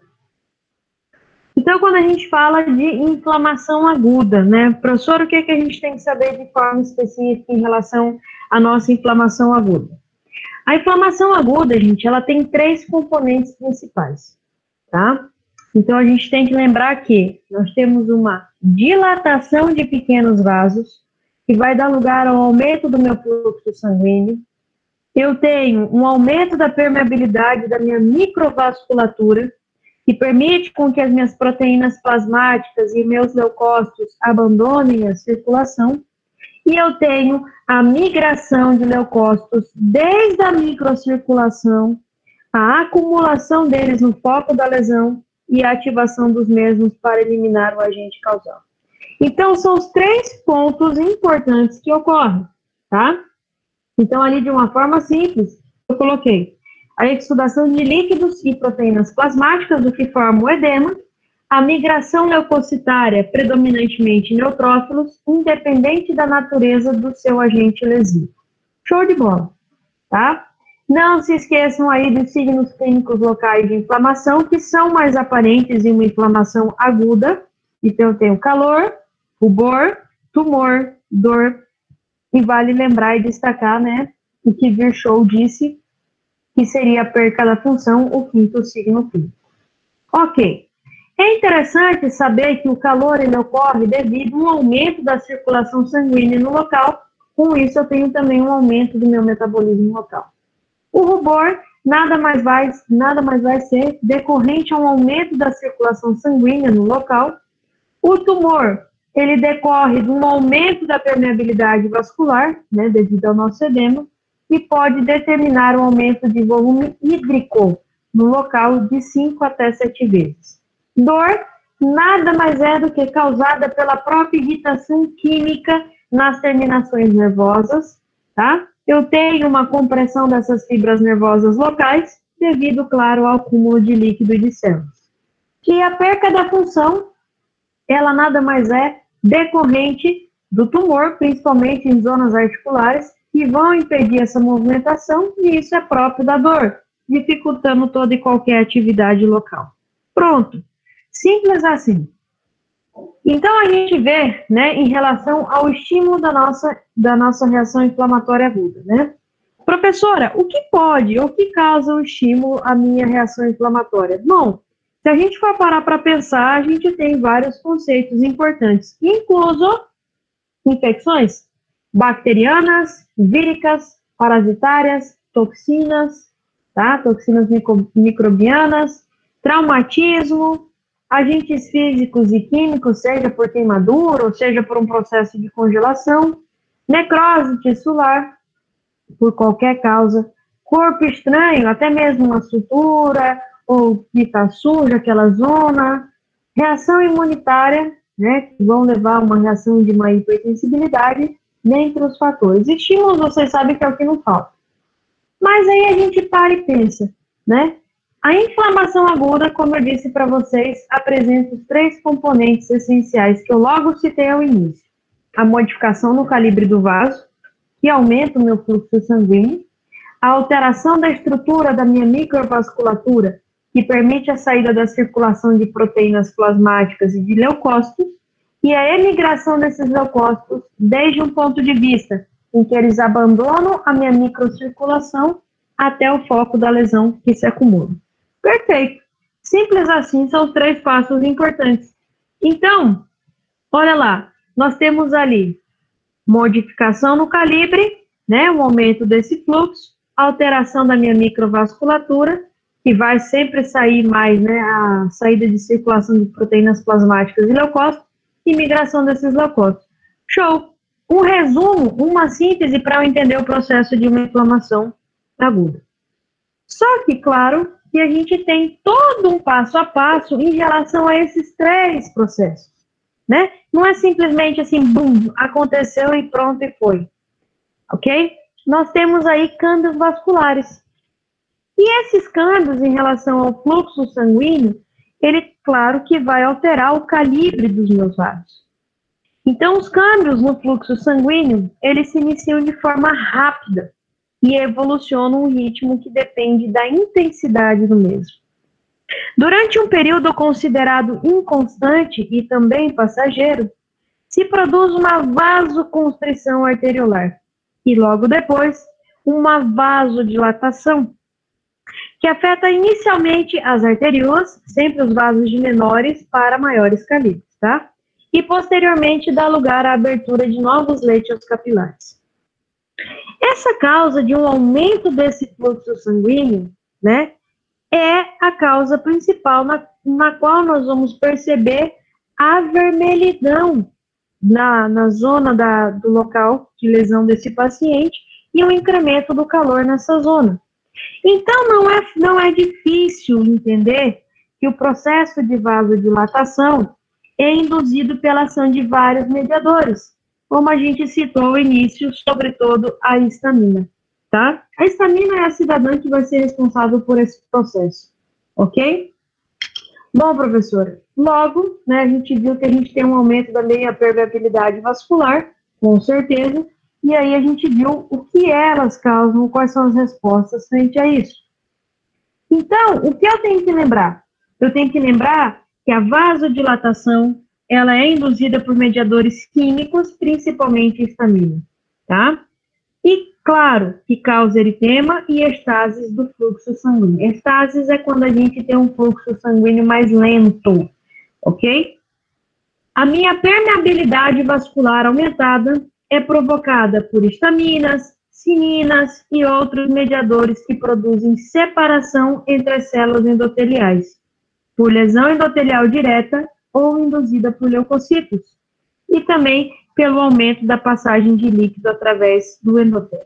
Então, quando a gente fala de inflamação aguda, né, professor, o que a gente tem que saber de forma específica em relação à nossa inflamação aguda? A inflamação aguda, gente, ela tem 3 componentes principais, tá? Então, a gente tem que lembrar que nós temos uma dilatação de pequenos vasos, que vai dar lugar ao aumento do meu fluxo sanguíneo. Eu tenho um aumento da permeabilidade da minha microvasculatura, que permite com que as minhas proteínas plasmáticas e meus leucócitos abandonem a circulação. E eu tenho a migração de leucócitos desde a microcirculação, a acumulação deles no foco da lesão e a ativação dos mesmos para eliminar o agente causal. Então, são os 3 pontos importantes que ocorrem, tá? Então, ali de uma forma simples, eu coloquei a exudação de líquidos e proteínas plasmáticas, o que forma o edema, a migração leucocitária, predominantemente neutrófilos, independente da natureza do seu agente lesivo. Show de bola, tá? Não se esqueçam aí dos signos clínicos locais de inflamação, que são mais aparentes em uma inflamação aguda. Então, eu tenho calor, rubor, tumor, dor, e vale lembrar e destacar, né, o que Virchow disse, que seria a perca da função, o 5º signo clínico. Ok. É interessante saber que o calor ele ocorre devido a um aumento da circulação sanguínea no local, com isso eu tenho também um aumento do meu metabolismo local. O rubor nada mais vai ser decorrente a um aumento da circulação sanguínea no local. O tumor, ele decorre de um aumento da permeabilidade vascular, né, devido ao nosso edema, e pode determinar o aumento de volume hídrico no local de 5 até 7 vezes. Dor nada mais é do que causada pela própria irritação química nas terminações nervosas, tá? Eu tenho uma compressão dessas fibras nervosas locais, devido, claro, ao acúmulo de líquido e de células. E a perca da função, ela nada mais é decorrente do tumor, principalmente em zonas articulares, que vão impedir essa movimentação, e isso é próprio da dor, dificultando toda e qualquer atividade local. Pronto. Simples assim. Então, a gente vê, né, em relação ao estímulo da nossa reação inflamatória aguda, né? Professora, o que pode ou que causa o estímulo à minha reação inflamatória? Bom, se a gente for parar para pensar, a gente tem vários conceitos importantes, incluso infecções bacterianas, víricas, parasitárias, toxinas, tá? Toxinas microbianas, traumatismo, agentes físicos e químicos, seja por queimadura, ou seja por um processo de congelação, necrose tissular, por qualquer causa, corpo estranho, até mesmo uma sutura, ou que está suja aquela zona, reação imunitária, né, que vão levar a uma reação de uma hipersensibilidade, dentre os fatores. Estímulos, vocês sabem que é o que não falta. Mas aí a gente para e pensa, né? A inflamação aguda, como eu disse para vocês, apresenta os 3 componentes essenciais que eu logo citei ao início. A modificação no calibre do vaso, que aumenta o meu fluxo sanguíneo, a alteração da estrutura da minha microvasculatura, que permite a saída da circulação de proteínas plasmáticas e de leucócitos, e a emigração desses leucócitos desde um ponto de vista em que eles abandonam a minha microcirculação até o foco da lesão que se acumula. Perfeito. Simples assim, são os 3 passos importantes. Então, olha lá, nós temos ali modificação no calibre, né, um aumento desse fluxo, alteração da minha microvasculatura, que vai sempre sair mais, né, a saída de circulação de proteínas plasmáticas e leucócitos, e migração desses leucócitos. Show! Um resumo, uma síntese para eu entender o processo de uma inflamação aguda. Só que, claro, que a gente tem todo um passo a passo em relação a esses 3 processos, né? Não é simplesmente assim, bum, aconteceu e pronto e foi, ok? Nós temos aí câmbios vasculares. E esses câmbios em relação ao fluxo sanguíneo, ele, claro, que vai alterar o calibre dos meus vasos. Então, os câmbios no fluxo sanguíneo, eles se iniciam de forma rápida e evolucionam um ritmo que depende da intensidade do mesmo. Durante um período considerado inconstante e também passageiro, se produz uma vasoconstrição arteriolar e, logo depois, uma vasodilatação, que afeta inicialmente as arteriolas, sempre os vasos de menores para maiores calibres, tá? E posteriormente dá lugar à abertura de novos leitos capilares. Essa causa de um aumento desse fluxo sanguíneo, né, é a causa principal na qual nós vamos perceber a vermelhidão na zona do local de lesão desse paciente e o incremento do calor nessa zona. Então, não é difícil entender que o processo de vasodilatação é induzido pela ação de vários mediadores, como a gente citou no início, sobretudo a histamina, tá? A histamina é a cidadã que vai ser responsável por esse processo, ok? Bom, professora, logo, né, a gente viu que a gente tem um aumento da meia permeabilidade vascular, com certeza, e aí a gente viu o que elas causam, quais são as respostas frente a isso. Então, o que eu tenho que lembrar? Eu tenho que lembrar que a vasodilatação, ela é induzida por mediadores químicos, principalmente histamina, tá? E, claro, que causa eritema e estases do fluxo sanguíneo. Estases é quando a gente tem um fluxo sanguíneo mais lento, ok? A minha permeabilidade vascular aumentada é provocada por histaminas, cininas e outros mediadores que produzem separação entre as células endoteliais, por lesão endotelial direta ou induzida por leucocitos, e também pelo aumento da passagem de líquido através do endotélio.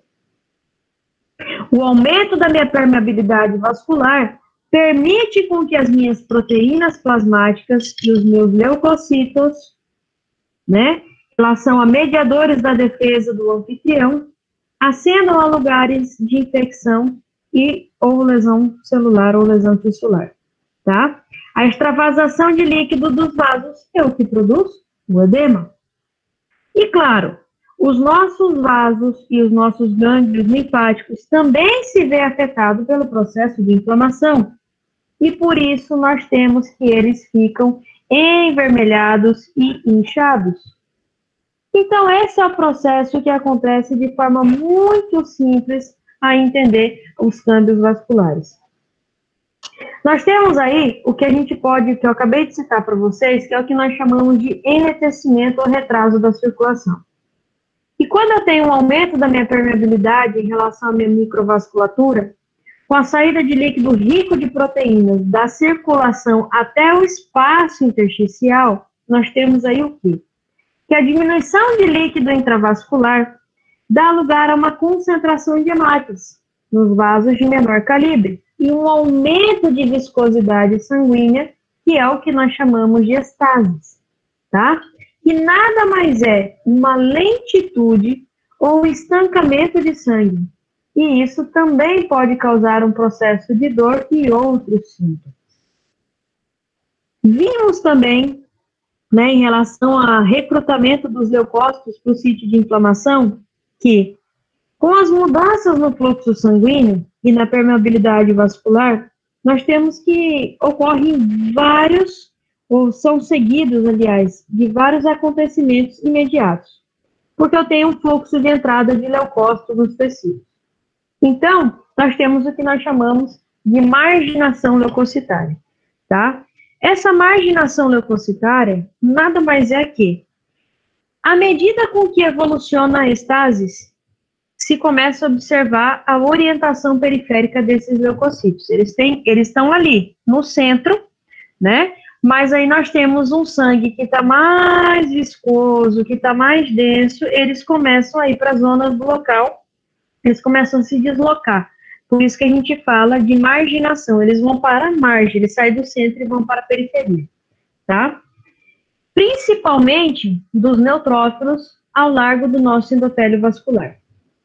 O aumento da minha permeabilidade vascular permite com que as minhas proteínas plasmáticas e os meus leucocitos, né, em relação a mediadores da defesa do anfitrião, ascendam a lugares de infecção e ou lesão celular ou lesão tissular, tá? A extravasação de líquido dos vasos é o que produz o edema. E, claro, os nossos vasos e os nossos gânglios linfáticos também se vê afetados pelo processo de inflamação. E, por isso, nós temos que eles ficam envermelhados e inchados. Então, esse é o processo que acontece de forma muito simples a entender os câmbios vasculares. Nós temos aí o que a gente pode, que eu acabei de citar para vocês, que é o que nós chamamos de enletecimento ou retraso da circulação. E quando eu tenho um aumento da minha permeabilidade em relação à minha microvasculatura, com a saída de líquido rico de proteínas da circulação até o espaço intersticial, nós temos aí o quê? Que a diminuição de líquido intravascular dá lugar a uma concentração de hemácias nos vasos de menor calibre e um aumento de viscosidade sanguínea, que é o que nós chamamos de estases, tá? Que nada mais é uma lentitude ou estancamento de sangue. E isso também pode causar um processo de dor e outros sintomas. Vimos também, né, em relação ao recrutamento dos leucócitos para o sítio de inflamação, que com as mudanças no fluxo sanguíneo e na permeabilidade vascular, nós temos que ocorrem vários, ou são seguidos, aliás, de vários acontecimentos imediatos, porque eu tenho um fluxo de entrada de leucócitos nos tecidos. Então, nós temos o que nós chamamos de marginação leucocitária, tá? Essa marginação leucocitária nada mais é que, à medida com que evoluciona a estasis, se começa a observar a orientação periférica desses leucocitos. Eles estão ali, no centro, né? Mas aí nós temos um sangue que está mais viscoso, que está mais denso, eles começam a ir para as zonas do local, eles começam a se deslocar. Por isso que a gente fala de marginação, eles vão para a margem, eles saem do centro e vão para a periferia, tá? Principalmente dos neutrófilos ao largo do nosso endotélio vascular.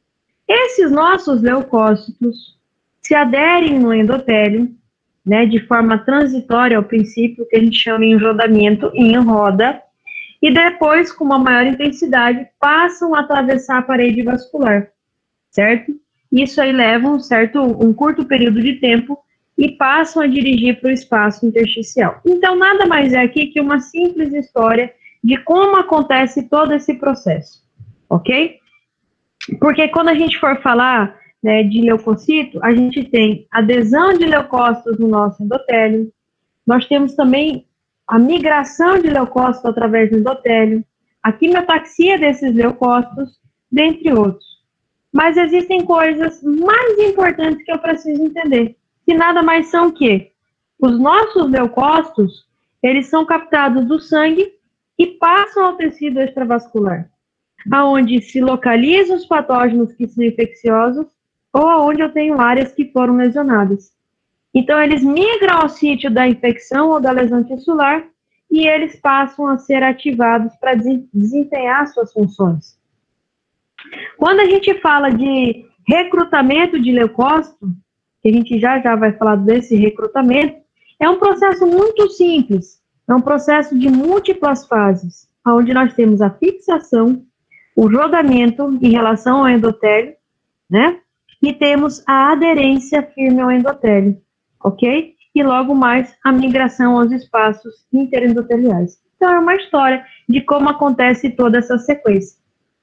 Esses nossos leucócitos se aderem no endotélio, né, de forma transitória ao princípio, que a gente chama em enrodamento, em roda, e depois, com uma maior intensidade, passam a atravessar a parede vascular, certo? Isso aí leva um curto período de tempo e passam a dirigir para o espaço intersticial. Então, nada mais é aqui que uma simples história de como acontece todo esse processo, ok? Porque quando a gente for falar, né, de leucocito, a gente tem adesão de leucócitos no nosso endotélio, nós temos também a migração de leucócitos através do endotélio, a quimiotaxia desses leucócitos, dentre outros. Mas existem coisas mais importantes que eu preciso entender, que nada mais são que os nossos leucócitos, eles são captados do sangue e passam ao tecido extravascular, aonde se localizam os patógenos que são infecciosos ou aonde eu tenho áreas que foram lesionadas. Então, eles migram ao sítio da infecção ou da lesão tissular e eles passam a ser ativados para desempenhar suas funções. Quando a gente fala de recrutamento de leucócito, que a gente já vai falar desse recrutamento, é um processo muito simples, é um processo de múltiplas fases, onde nós temos a fixação, o rodamento em relação ao endotélio, né? E temos a aderência firme ao endotélio, ok? E logo mais a migração aos espaços interendoteliais. Então é uma história de como acontece toda essa sequência.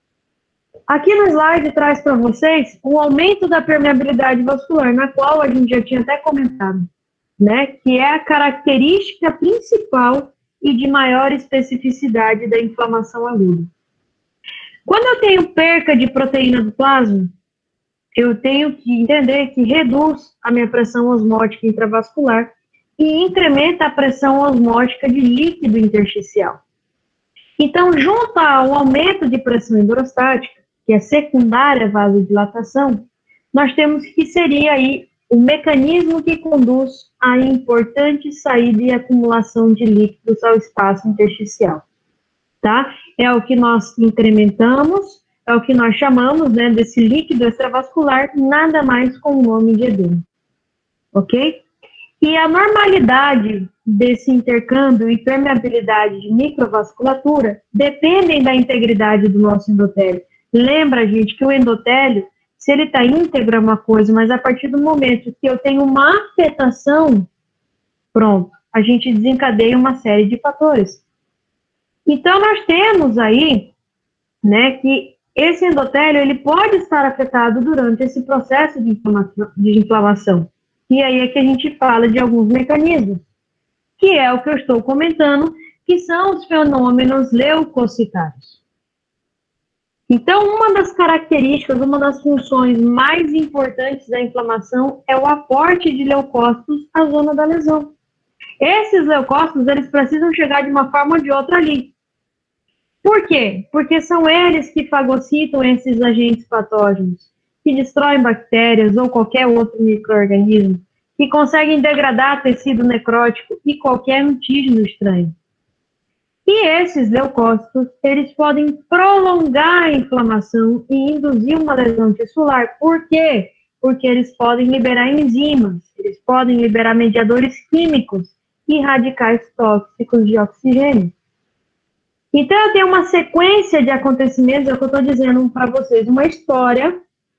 Aqui no slide traz para vocês o aumento da permeabilidade vascular, na qual a gente já tinha até comentado, né? Que é a característica principal e de maior especificidade da inflamação aguda. Quando eu tenho perca de proteína do plasma, eu tenho que entender que reduz a minha pressão osmótica intravascular e incrementa a pressão osmótica de líquido intersticial. Então, junto ao aumento de pressão hidrostática, que é secundária à vasodilatação, nós temos que seria aí o mecanismo que conduz à importante saída e acumulação de líquidos ao espaço intersticial, tá? É o que nós incrementamos, é o que nós chamamos, né, desse líquido extravascular, nada mais com o nome de edema, ok? E a normalidade desse intercâmbio e permeabilidade de microvasculatura dependem da integridade do nosso endotélio. Lembra, gente, que o endotélio, se ele está íntegro é uma coisa, mas a partir do momento que eu tenho uma afetação, pronto, a gente desencadeia uma série de fatores. Então, nós temos aí, né, que esse endotélio, ele pode estar afetado durante esse processo de inflamação. E aí é que a gente fala de alguns mecanismos, que é o que eu estou comentando, que são os fenômenos leucocitários. Então, uma das características, uma das funções mais importantes da inflamação é o aporte de leucócitos à zona da lesão. Esses leucócitos, eles precisam chegar de uma forma ou de outra ali. Por quê? Porque são eles que fagocitam esses agentes patógenos, que destroem bactérias ou qualquer outro micro-organismo, que conseguem degradar tecido necrótico e qualquer antígeno estranho. E esses leucócitos, eles podem prolongar a inflamação e induzir uma lesão tissular. Por quê? Porque eles podem liberar enzimas, eles podem liberar mediadores químicos e radicais tóxicos de oxigênio. Então, eu tenho uma sequência de acontecimentos, é o que eu estou dizendo para vocês, uma história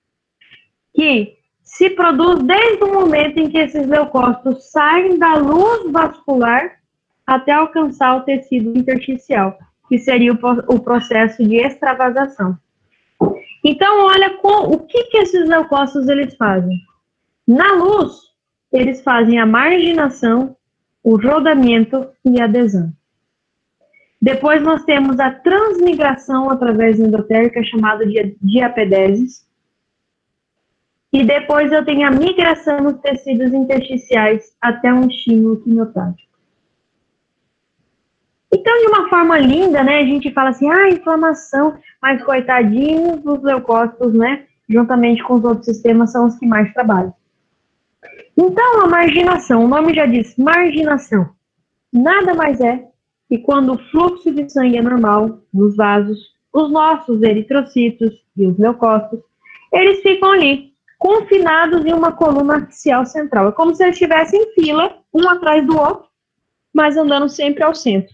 que se produz desde o momento em que esses leucócitos saem da luz vascular até alcançar o tecido intersticial, que seria o processo de extravasação. Então, olha o que esses leucócitos eles fazem. Na luz, eles fazem a marginação, o rodamento e a adesão. Depois nós temos a transmigração através endotérica, chamada de diapedésis. E depois eu tenho a migração nos tecidos intersticiais até um estímulo quimiotático. Então, de uma forma linda, né, a gente fala assim, inflamação, mas coitadinhos dos leucócitos, né, juntamente com os outros sistemas, são os que mais trabalham. Então, a marginação, o nome já diz, marginação, nada mais é que quando o fluxo de sangue é normal nos vasos, os nossos eritrocitos e os leucócitos, eles ficam ali, confinados em uma coluna axial central. É como se eles estivessem em fila, um atrás do outro, mas andando sempre ao centro.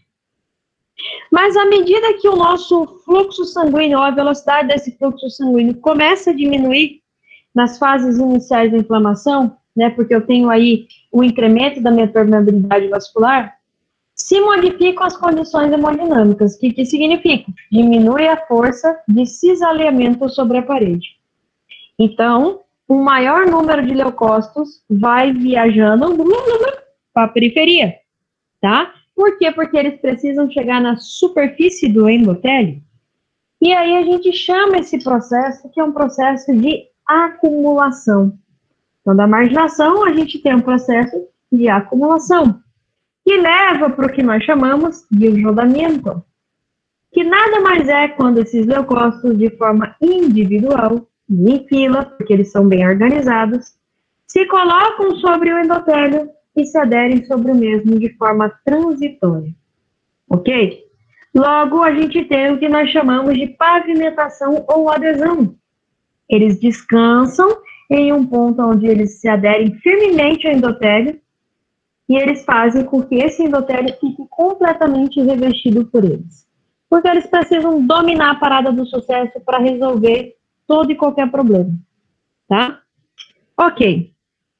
Mas à medida que o nosso fluxo sanguíneo, ou a velocidade desse fluxo sanguíneo começa a diminuir nas fases iniciais da inflamação, né, porque eu tenho aí o incremento da minha permeabilidade vascular, se modificam as condições hemodinâmicas. O que significa? Diminui a força de cisalhamento sobre a parede. Então, um maior número de leucócitos vai viajando para a periferia, tá? Por quê? Porque eles precisam chegar na superfície do endotélio. E aí a gente chama esse processo, que é um processo de acumulação. Então, da marginação, a gente tem um processo de acumulação, que leva para o que nós chamamos de rodamento, que nada mais é quando esses leucócitos, de forma individual, em fila, porque eles são bem organizados, se colocam sobre o endotélio e se aderem sobre o mesmo de forma transitória, ok? Logo, a gente tem o que nós chamamos de pavimentação ou adesão. Eles descansam em um ponto onde eles se aderem firmemente ao endotélio e eles fazem com que esse endotélio fique completamente revestido por eles. Porque eles precisam dominar a parada do sucesso para resolver todo e qualquer problema, tá? Ok.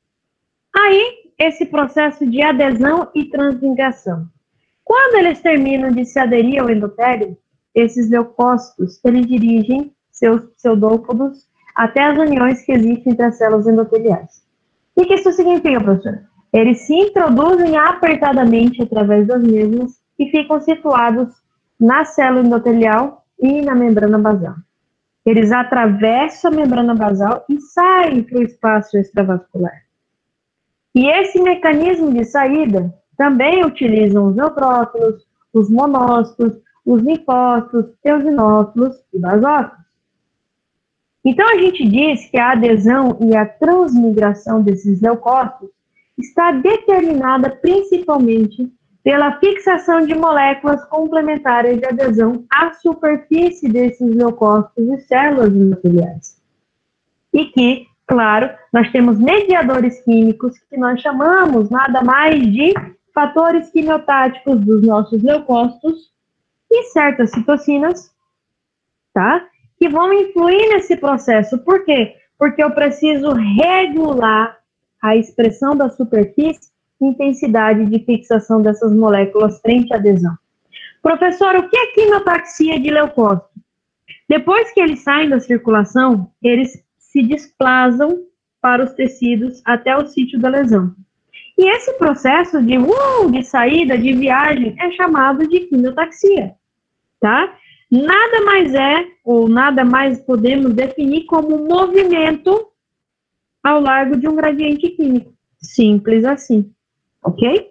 Aí, esse processo de adesão e transmigração. Quando eles terminam de se aderir ao endotélio, esses leucócitos, eles dirigem seus pseudópodos até as uniões que existem entre as células endoteliais. O que isso significa, professor? Eles se introduzem apertadamente através das mesmas e ficam situados na célula endotelial e na membrana basal. Eles atravessam a membrana basal e saem para o espaço extravascular. E esse mecanismo de saída também utilizam os neutrófilos, os monócitos, os linfócitos, eosinófilos e basófilos. Então, a gente diz que a adesão e a transmigração desses leucócitos está determinada principalmente pela fixação de moléculas complementares de adesão à superfície desses leucócitos e células endoteliais. E que, claro, nós temos mediadores químicos que nós chamamos nada mais de fatores quimiotáticos dos nossos leucócitos e certas citocinas, tá? Que vão influir nesse processo. Por quê? Porque eu preciso regular a expressão da superfície e intensidade de fixação dessas moléculas frente à adesão. Professor, o que é quimiotaxia de leucócito? Depois que eles saem da circulação, eles se desplazam para os tecidos até o sítio da lesão. E esse processo de saída, de viagem, é chamado de quimiotaxia, tá? Nada mais é, ou nada mais podemos definir como movimento ao largo de um gradiente químico. Simples assim, ok?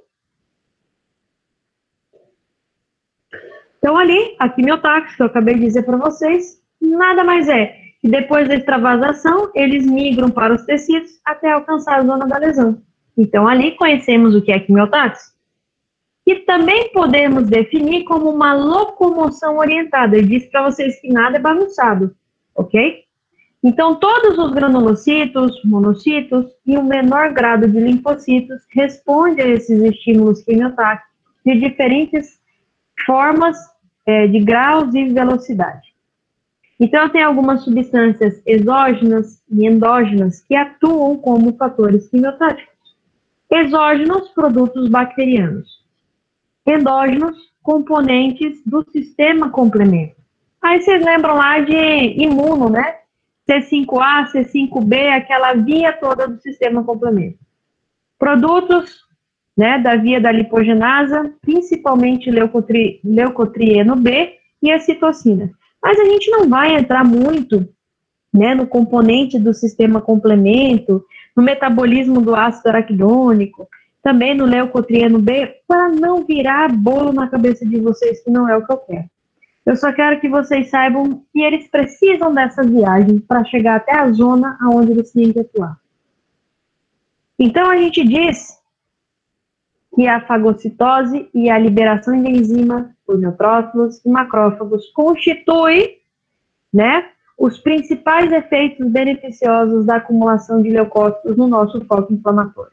Então, ali, a quimiotaxia, que eu acabei de dizer para vocês, nada mais é que depois da extravasação, eles migram para os tecidos até alcançar a zona da lesão. Então, ali conhecemos o que é quimiotaxia, que também podemos definir como uma locomoção orientada. Eu disse para vocês que nada é bagunçado, ok? Então, todos os granulocitos, monocitos e um menor grado de linfocitos respondem a esses estímulos quimiotáxicos de diferentes formas, de graus e velocidade. Então, tem algumas substâncias exógenas e endógenas que atuam como fatores quimiotáticos. Exógenos, produtos bacterianos. Endógenos, componentes do sistema complemento. Aí vocês lembram lá de imuno, né? C5A, C5B, aquela via toda do sistema complemento. Produtos né, da via da lipogenasa, principalmente leucotrieno B e a citocina. Mas a gente não vai entrar muito, né, no componente do sistema complemento, no metabolismo do ácido araquidônico, também no leucotrieno B, para não virar bolo na cabeça de vocês, que não é o que eu quero. Eu só quero que vocês saibam que eles precisam dessa viagem para chegar até a zona onde eles têm que atuar. Então, a gente diz que a fagocitose e a liberação de enzima por neutrófilos e macrófagos constitui, né, os principais efeitos beneficiosos da acumulação de leucócitos no nosso foco inflamatório.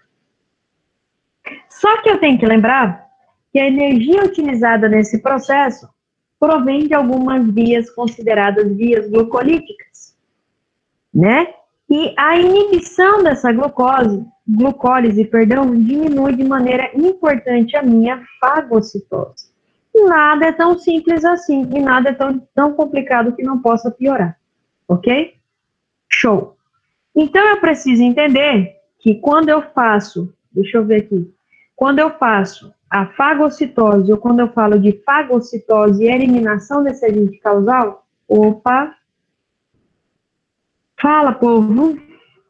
Só que eu tenho que lembrar que a energia utilizada nesse processo provém de algumas vias consideradas vias glucolíticas, né? E a inibição dessa glucólise, diminui de maneira importante a minha fagocitose. Nada é tão simples assim e nada é tão complicado que não possa piorar, ok? Show! Então, eu preciso entender que quando eu faço, deixa eu ver aqui, quando eu faço a fagocitose, ou quando eu falo de fagocitose e eliminação desse agente causal, opa, fala, povo.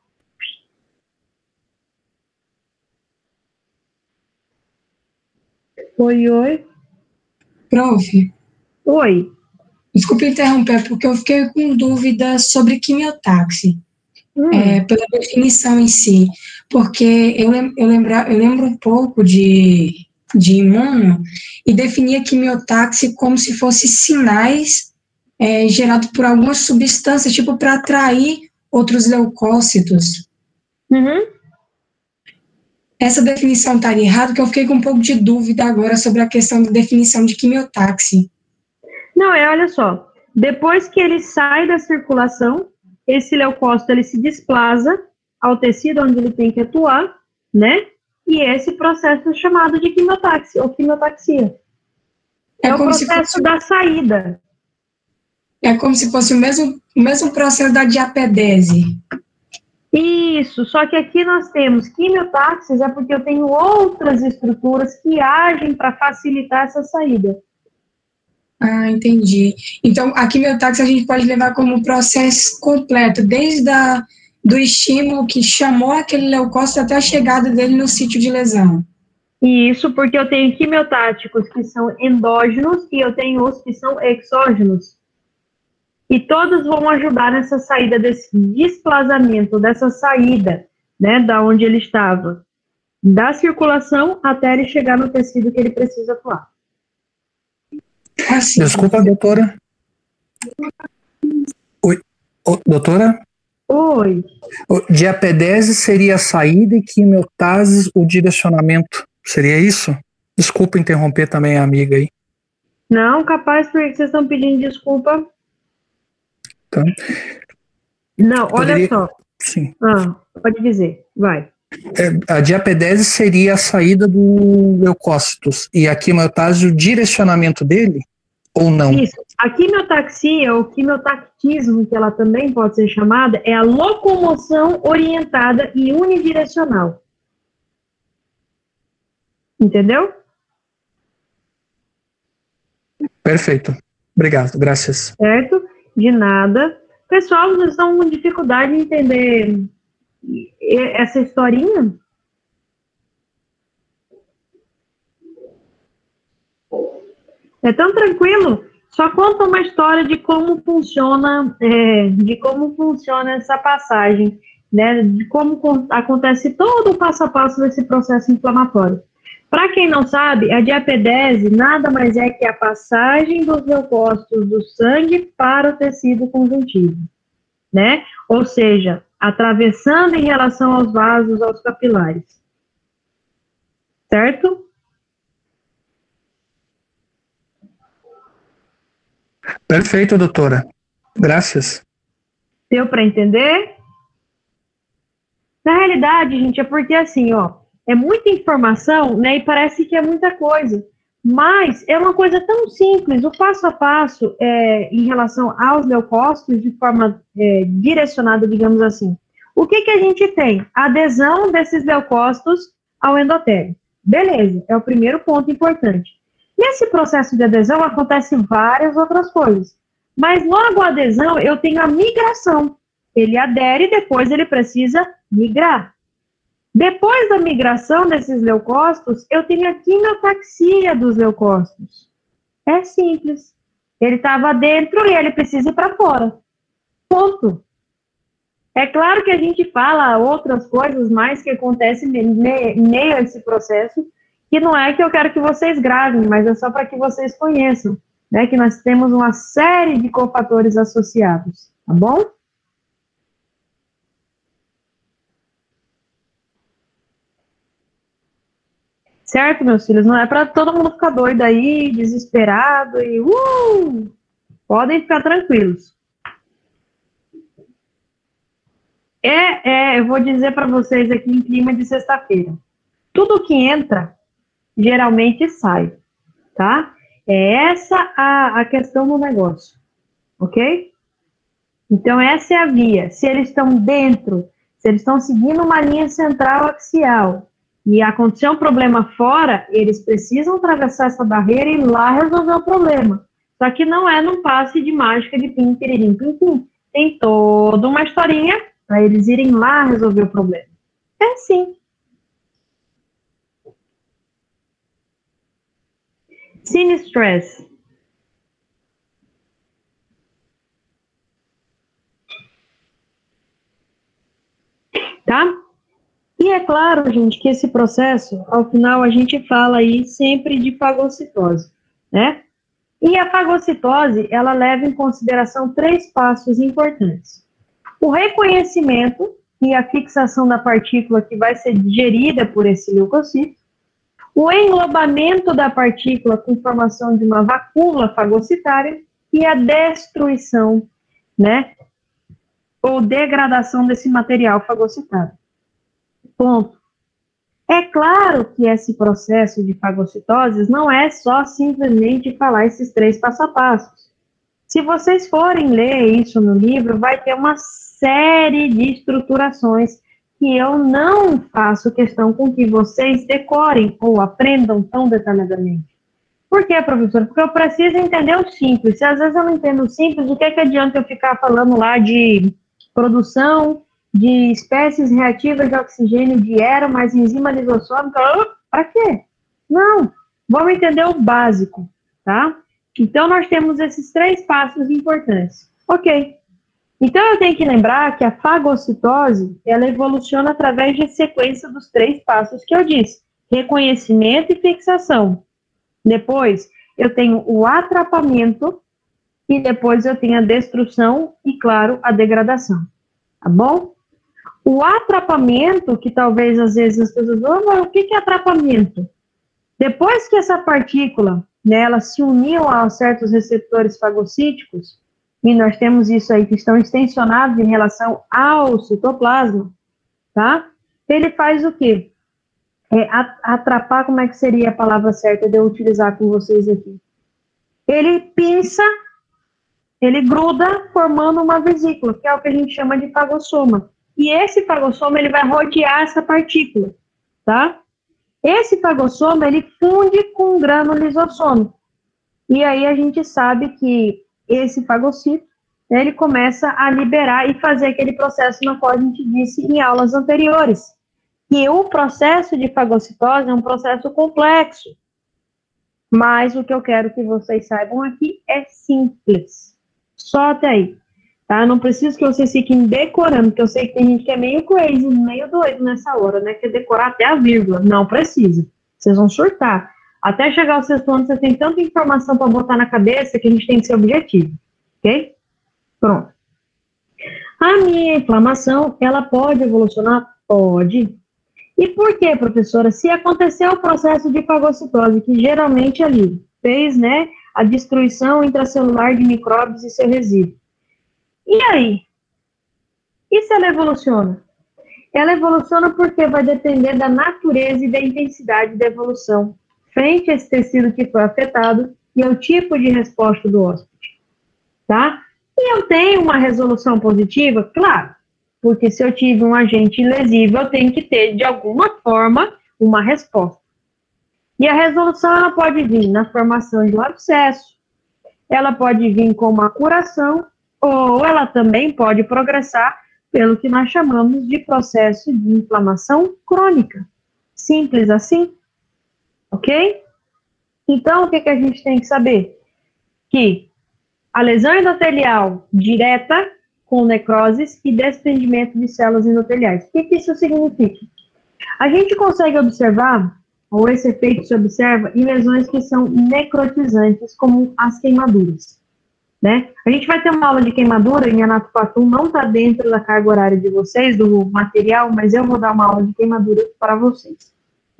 Oi, oi. Prof. Oi. Desculpe interromper, porque eu fiquei com dúvidas sobre quimiotaxe, pela definição em si, porque eu lembro um pouco de imuno e definia quimiotaxe como se fosse sinais gerados por alguma substância, tipo para atrair outros leucócitos. Uhum. Essa definição estaria errada, porque eu fiquei com um pouco de dúvida agora sobre a questão da definição de quimiotaxe. Não, olha só, depois que ele sai da circulação, esse leucócito ele se desplaza ao tecido onde ele tem que atuar, né? E esse processo é chamado de quimiotaxe, ou quimiotaxia. É o processo da saída. É como se fosse o mesmo processo da diapedese. Isso, só que aqui nós temos quimiotaxis, é porque eu tenho outras estruturas que agem para facilitar essa saída. Ah, entendi. Então, a quimiotaxe a gente pode levar como processo completo, desde do estímulo que chamou aquele leucócito até a chegada dele no sítio de lesão. Isso, porque eu tenho quimiotáticos que são endógenos e eu tenho os que são exógenos. E todos vão ajudar nessa saída desse desplazamento, dessa saída, né, da onde ele estava, da circulação até ele chegar no tecido que ele precisa atuar. Assim. Desculpa, doutora. Oi, doutora? Oi. Diapedese seria a saída e quimiotases o direcionamento. Seria isso? Desculpa interromper também a amiga aí. Não, capaz, porque vocês estão pedindo desculpa. Tá. Não, olha só. Sim. Pode dizer, vai. A diapedese seria a saída do leucócitos e a quimiotase o direcionamento dele ou não? Isso. A quimiotaxia ou quimiotactismo, que ela também pode ser chamada, é a locomoção orientada e unidirecional. Entendeu? Perfeito. Obrigado. Graças. Certo? De nada. Pessoal, vocês estão com dificuldade em entender essa historinha? É tão tranquilo. Só conta uma história de como funciona, essa passagem, né? De como acontece todo o passo a passo desse processo inflamatório. Para quem não sabe, a diapedese nada mais é que a passagem dos leucócitos do sangue para o tecido conjuntivo, né? Ou seja, atravessando em relação aos vasos, aos capilares. Certo? Perfeito, doutora. Graças. Deu para entender? Na realidade, gente, é porque assim, é muita informação, né, e parece que é muita coisa, mas é uma coisa tão simples, o passo a passo em relação aos leucócitos de forma direcionada, digamos assim. O que a gente tem? Adesão desses leucócitos ao endotélio, Beleza, é o primeiro ponto importante. Nesse processo de adesão acontecem várias outras coisas. Mas logo a adesão, eu tenho a migração. Ele adere e depois ele precisa migrar. Depois da migração desses leucócitos, eu tenho a quimiotaxia dos leucócitos. É simples. Ele estava dentro e ele precisa ir para fora. Ponto. É claro que a gente fala outras coisas mais que acontecem em meio a esse processo, que não é que eu quero que vocês gravem, mas é só para que vocês conheçam, né, que nós temos uma série de cofatores associados, tá bom? Certo, meus filhos? Não é para todo mundo ficar doido aí, desesperado e podem ficar tranquilos. Eu vou dizer para vocês aqui em clima de sexta-feira. Tudo que entra, geralmente sai, tá? É essa a questão do negócio, ok? Então, essa é a via. Se eles estão dentro, se eles estão seguindo uma linha central axial e acontecer um problema fora, eles precisam atravessar essa barreira e ir lá resolver o problema. Só que não é num passe de mágica de pim, piririm, pim, pim. Tem toda uma historinha para eles irem lá resolver o problema. É sim. Sin stress. Tá? E é claro, gente, que esse processo, ao final, a gente fala aí sempre de fagocitose, né? E a fagocitose, ela leva em consideração 3 passos importantes. O reconhecimento e a fixação da partícula que vai ser digerida por esse leucocito, o englobamento da partícula com formação de uma vacúola fagocitária e a destruição, né, ou degradação desse material fagocitário. Ponto. É claro que esse processo de fagocitose não é só simplesmente falar esses 3 passo a passos. Se vocês forem ler isso no livro, vai ter uma série de estruturações que eu não faço questão com que vocês decorem ou aprendam tão detalhadamente. Por quê, professor? Porque eu preciso entender o simples. Se às vezes eu não entendo o simples, o que adianta eu ficar falando lá de produção de espécies reativas de oxigênio de Hero mais enzima lisossômica? Para quê? Não. Vamos entender o básico, tá? Então, nós temos esses 3 passos importantes. Ok. Então, eu tenho que lembrar que a fagocitose, ela evoluciona através de sequência dos 3 passos que eu disse. Reconhecimento e fixação. Depois, eu tenho o atrapamento e depois eu tenho a destruição e, claro, a degradação. Tá bom? O atrapamento, que talvez às vezes as pessoas vão, mas o que é atrapamento? Depois que essa partícula, né, ela se uniu a certos receptores fagocíticos, e nós temos isso aí que estão extensionados em relação ao citoplasma, tá? Ele faz o quê? Atrapar, como é que seria a palavra certa de eu utilizar com vocês aqui? Ele pinça, ele gruda formando uma vesícula, que é o que a gente chama de fagossoma. E esse fagossoma, ele vai rodear essa partícula, tá? Esse fagossoma, ele funde com um grânulo lisossômico. E aí a gente sabe que esse fagocito, né, ele começa a liberar e fazer aquele processo no qual a gente disse em aulas anteriores. Que o processo de fagocitose é um processo complexo. Mas o que eu quero que vocês saibam aqui é simples. Só até aí. Tá? Não preciso que vocês fiquem decorando, porque eu sei que tem gente que é meio crazy, meio doido nessa hora, né? Quer decorar até a vírgula. Não precisa. Vocês vão surtar. Até chegar ao 6º ano, você tem tanta informação para botar na cabeça que a gente tem que ser objetivo. Ok? Pronto. A minha inflamação, ela pode evolucionar? Pode. E por quê, professora? Se acontecer o processo de fagocitose, que geralmente ali fez, né, a destruição intracelular de micróbios e seu resíduo. E aí? E se ela evoluciona? Ela evoluciona porque vai depender da natureza e da intensidade da evolução frente a esse tecido que foi afetado e ao tipo de resposta do hóspede, tá? E eu tenho uma resolução positiva? Claro, porque se eu tive um agente lesivo, eu tenho que ter, de alguma forma, uma resposta. E a resolução, ela pode vir na formação de um abscesso, ela pode vir com uma curação, ou ela também pode progressar pelo que nós chamamos de processo de inflamação crônica. Simples assim, ok? Então, o que a gente tem que saber? Que a lesão endotelial direta com necroses e desprendimento de células endoteliais. O que isso significa? A gente consegue observar, ou esse efeito se observa, em lesões que são necrotizantes, como as queimaduras. Né? A gente vai ter uma aula de queimadura, em Anatopatum não está dentro da carga horária de vocês, do material, mas eu vou dar uma aula de queimadura para vocês.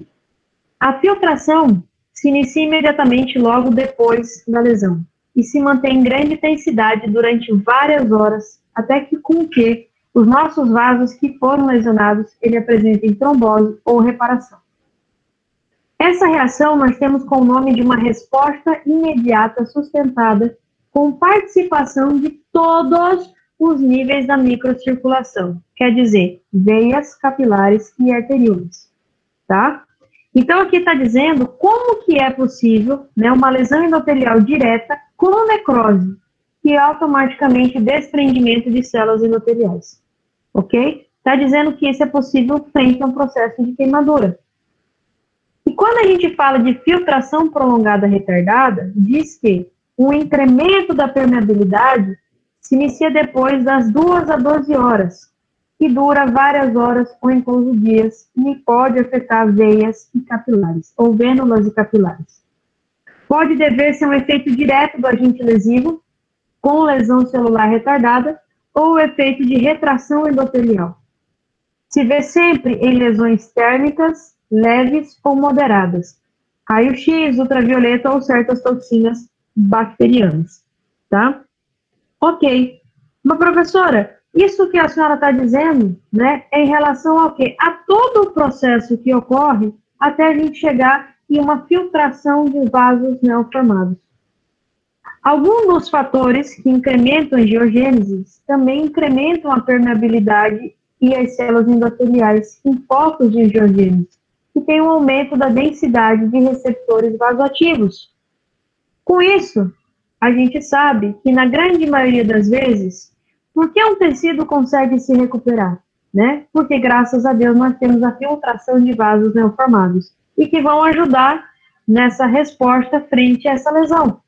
A filtração se inicia imediatamente logo depois da lesão e se mantém em grande intensidade durante várias horas, até que com que os nossos vasos que foram lesionados, ele apresentem trombose ou reparação. Essa reação nós temos com o nome de uma resposta imediata sustentada com participação de todos os níveis da microcirculação, quer dizer, veias, capilares e arteríolas, tá? Então, aqui está dizendo como que é possível, né, uma lesão endotelial direta com necrose e automaticamente desprendimento de células endoteliais, ok? Está dizendo que isso é possível frente a um processo de queimadura. E quando a gente fala de filtração prolongada retardada, diz que o incremento da permeabilidade se inicia depois das 2 a 12 horas, que dura várias horas ou incluso dias, e pode afetar veias e capilares, ou vênulas e capilares. Pode dever-se a um efeito direto do agente lesivo, com lesão celular retardada, ou o efeito de retração endotelial. Se vê sempre em lesões térmicas, leves ou moderadas, raio-x, ultravioleta ou certas toxinas bacterianas, tá? Ok. Mas, professora, isso que a senhora está dizendo, né, é em relação ao quê? A todo o processo que ocorre até a gente chegar em uma filtração de vasos neoformados. Alguns dos fatores que incrementam a angiogênese também incrementam a permeabilidade e as células endoteliais em focos de angiogênese, que tem um aumento da densidade de receptores vasoativos. Com isso, a gente sabe que na grande maioria das vezes, por que um tecido consegue se recuperar? Né? Porque graças a Deus nós temos a filtração de vasos neoformados e que vão ajudar nessa resposta frente a essa lesão.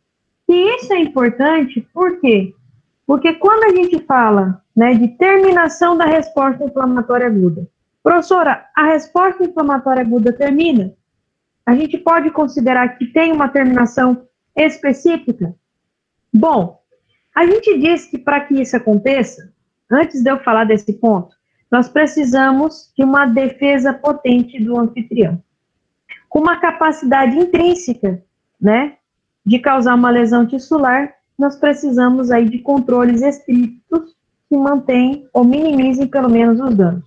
E isso é importante, por quê? Porque quando a gente fala, né, de terminação da resposta inflamatória aguda, professora, a resposta inflamatória aguda termina? A gente pode considerar que tem uma terminação específica? Bom, a gente diz que para que isso aconteça, antes de eu falar desse ponto, nós precisamos de uma defesa potente do anfitrião, com uma capacidade intrínseca, né, de causar uma lesão tissular. Nós precisamos aí de controles estritos que mantêm ou minimizem pelo menos os danos.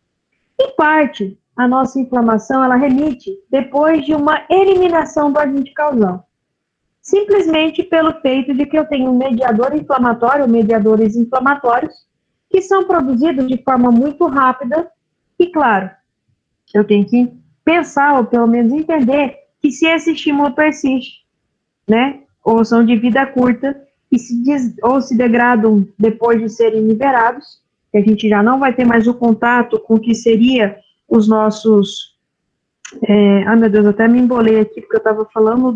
Em parte, a nossa inflamação, ela remite depois de uma eliminação do agente causal. Simplesmente pelo feito de que eu tenho um mediador inflamatório, mediadores inflamatórios, que são produzidos de forma muito rápida e, claro, eu tenho que pensar, ou pelo menos entender, que se esse estímulo persiste, né, ou são de vida curta, e ou se degradam depois de serem liberados, que a gente já não vai ter mais o contato com o que seria os nossos... ai, meu Deus, eu até me embolei aqui, porque eu estava falando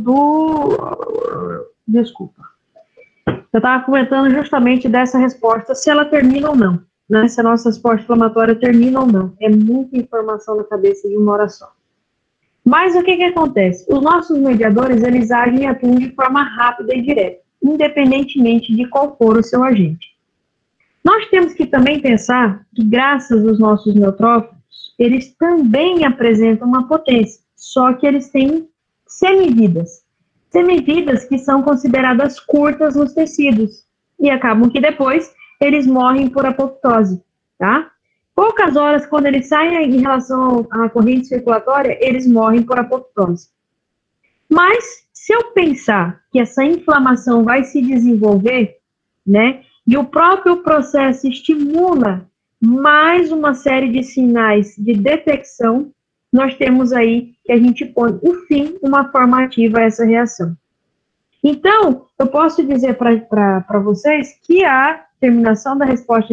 Desculpa. Eu estava comentando justamente dessa resposta, se ela termina ou não, né? Se a nossa resposta inflamatória termina ou não. É muita informação na cabeça de uma hora só. Mas o que acontece? Os nossos mediadores, eles agem e atuam de forma rápida e direta, independentemente de qual for o seu agente. Nós temos que também pensar que, graças aos nossos neutrófilos, eles também apresentam uma potência, só que eles têm semividas. Semividas que são consideradas curtas nos tecidos, e acabam que depois eles morrem por apoptose, tá? Poucas horas, quando eles saem em relação à corrente circulatória, eles morrem por apoptose. Mas, se eu pensar que essa inflamação vai se desenvolver, né, e o próprio processo estimula mais uma série de sinais de detecção, nós temos aí que a gente põe, enfim, uma forma ativa a essa reação. Então, eu posso dizer para vocês que a terminação da resposta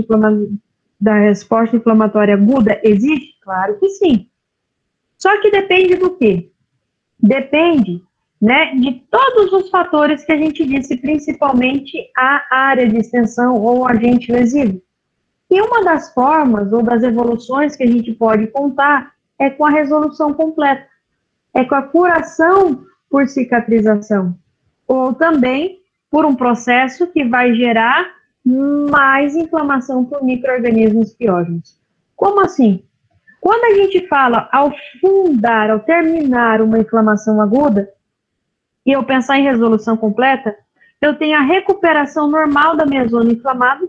inflamatória aguda existe? Claro que sim. Só que depende do quê? Depende, né, de todos os fatores que a gente disse, principalmente a área de extensão ou agente lesivo. E uma das formas ou das evoluções que a gente pode contar é com a resolução completa, é com a curação por cicatrização, ou também por um processo que vai gerar mais inflamação por micro-organismos piógenos. Como assim? Quando a gente fala ao terminar uma inflamação aguda, e eu pensar em resolução completa, eu tenho a recuperação normal da minha zona inflamada.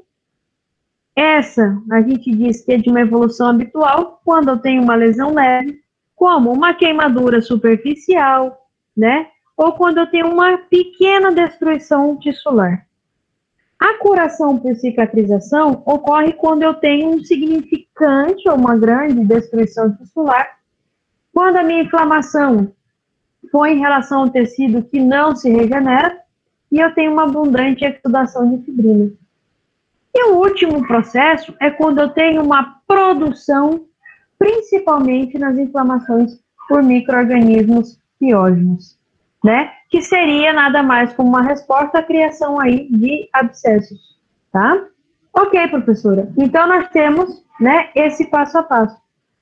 Essa, a gente diz que é de uma evolução habitual, quando eu tenho uma lesão leve, como uma queimadura superficial, né? Ou quando eu tenho uma pequena destruição tissular. A curação por cicatrização ocorre quando eu tenho um significante ou uma grande destruição tissular, quando a minha inflamação foi em relação ao tecido que não se regenera e eu tenho uma abundante exudação de fibrina. E o último processo é quando eu tenho uma produção, principalmente nas inflamações por micro-organismos piógenos, né? Que seria nada mais como uma resposta à criação aí de abscessos, tá? Ok, professora. Então, nós temos, né, esse passo a passo.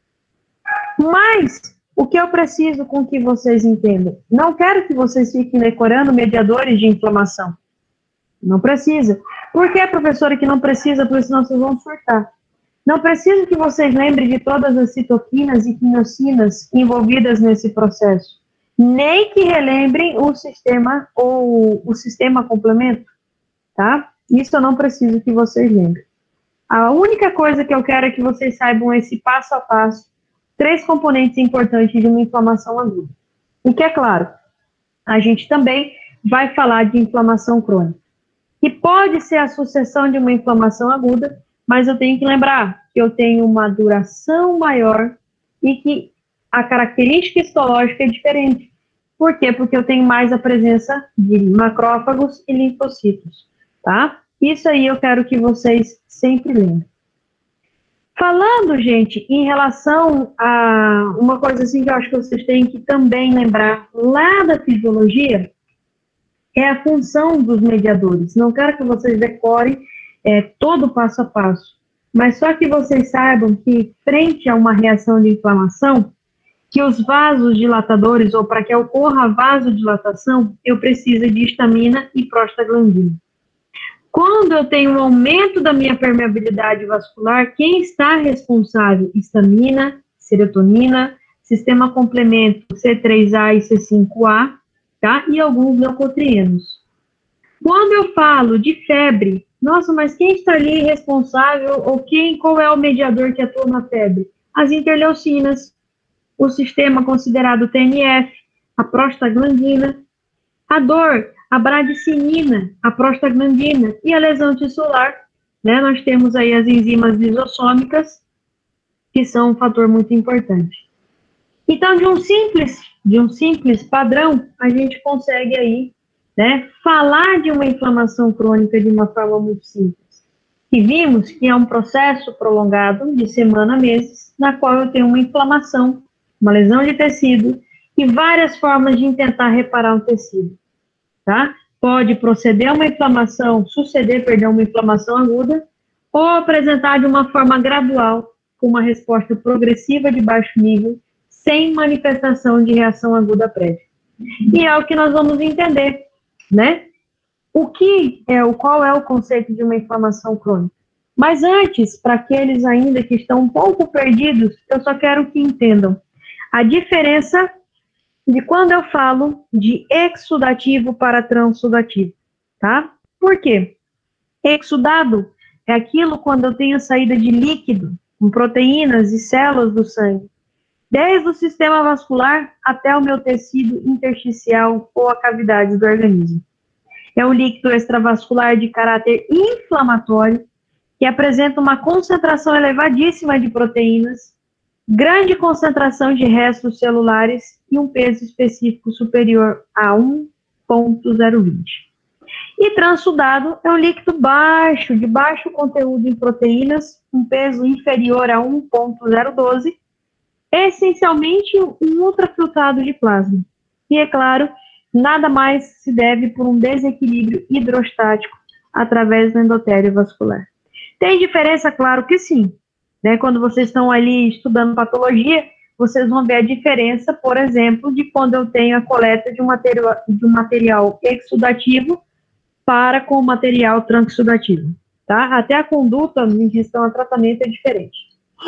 Mas, o que eu preciso com que vocês entendam? Não quero que vocês fiquem decorando mediadores de inflamação. Não precisa. Por que, professora, que não precisa? Porque senão vocês vão surtar. Não preciso que vocês lembrem de todas as citoquinas e quimiocinas envolvidas nesse processo. Nem que relembrem o sistema ou o sistema complemento, tá? Isso eu não preciso que vocês lembrem. A única coisa que eu quero é que vocês saibam esse passo a passo, 3 componentes importantes de uma inflamação aguda. E que, é claro, a gente também vai falar de inflamação crônica, que pode ser a sucessão de uma inflamação aguda, mas eu tenho que lembrar que eu tenho uma duração maior e que a característica histológica é diferente. Por quê? Porque eu tenho mais a presença de macrófagos e linfocitos, tá? Isso aí eu quero que vocês sempre lembrem. Falando, gente, em relação a uma coisa assim que eu acho que vocês têm que também lembrar lá da fisiologia, é a função dos mediadores. Não quero que vocês decorem todo o passo a passo, mas só que vocês saibam que, frente a uma reação de inflamação, que os vasos dilatadores, ou para que ocorra a vasodilatação, eu preciso de histamina e prostaglandina. Quando eu tenho um aumento da minha permeabilidade vascular, quem está responsável? Histamina, serotonina, sistema complemento C3A e C5A, tá? E alguns leucotrienos. Quando eu falo de febre, nossa, mas quem está ali responsável, ou qual é o mediador que atua na febre? As interleucinas, o sistema considerado TNF, a prostaglandina, a dor, a bradicinina, a prostaglandina e a lesão tissular, né? Nós temos aí as enzimas lisossômicas, que são um fator muito importante. Então, de um simples padrão, a gente consegue aí, né, falar de uma inflamação crônica de uma forma muito simples. E vimos que é um processo prolongado de semana a meses, na qual eu tenho uma inflamação, uma lesão de tecido e várias formas de tentar reparar um tecido, tá? Pode suceder uma inflamação aguda, ou apresentar de uma forma gradual, com uma resposta progressiva de baixo nível, sem manifestação de reação aguda prévia. E é o que nós vamos entender, né? Qual é o conceito de uma inflamação crônica? Mas antes, para aqueles ainda que estão um pouco perdidos, eu só quero que entendam a diferença de quando eu falo de exudativo para transudativo, tá? Por quê? Exudado é aquilo quando eu tenho saída de líquido, com proteínas e células do sangue, desde o sistema vascular até o meu tecido intersticial ou a cavidade do organismo. É um líquido extravascular de caráter inflamatório, que apresenta uma concentração elevadíssima de proteínas, grande concentração de restos celulares e um peso específico superior a 1,020. E transudado é um líquido baixo, de baixo conteúdo em proteínas, um peso inferior a 1,012, essencialmente um ultrafiltrado de plasma. E, é claro, nada mais se deve por um desequilíbrio hidrostático através do endotélio vascular. Tem diferença? Claro que sim. Né? Quando vocês estão ali estudando patologia, vocês vão ver a diferença, por exemplo, de quando eu tenho a coleta de um material exudativo para com o material transudativo, tá? Até a conduta em questão a tratamento é diferente.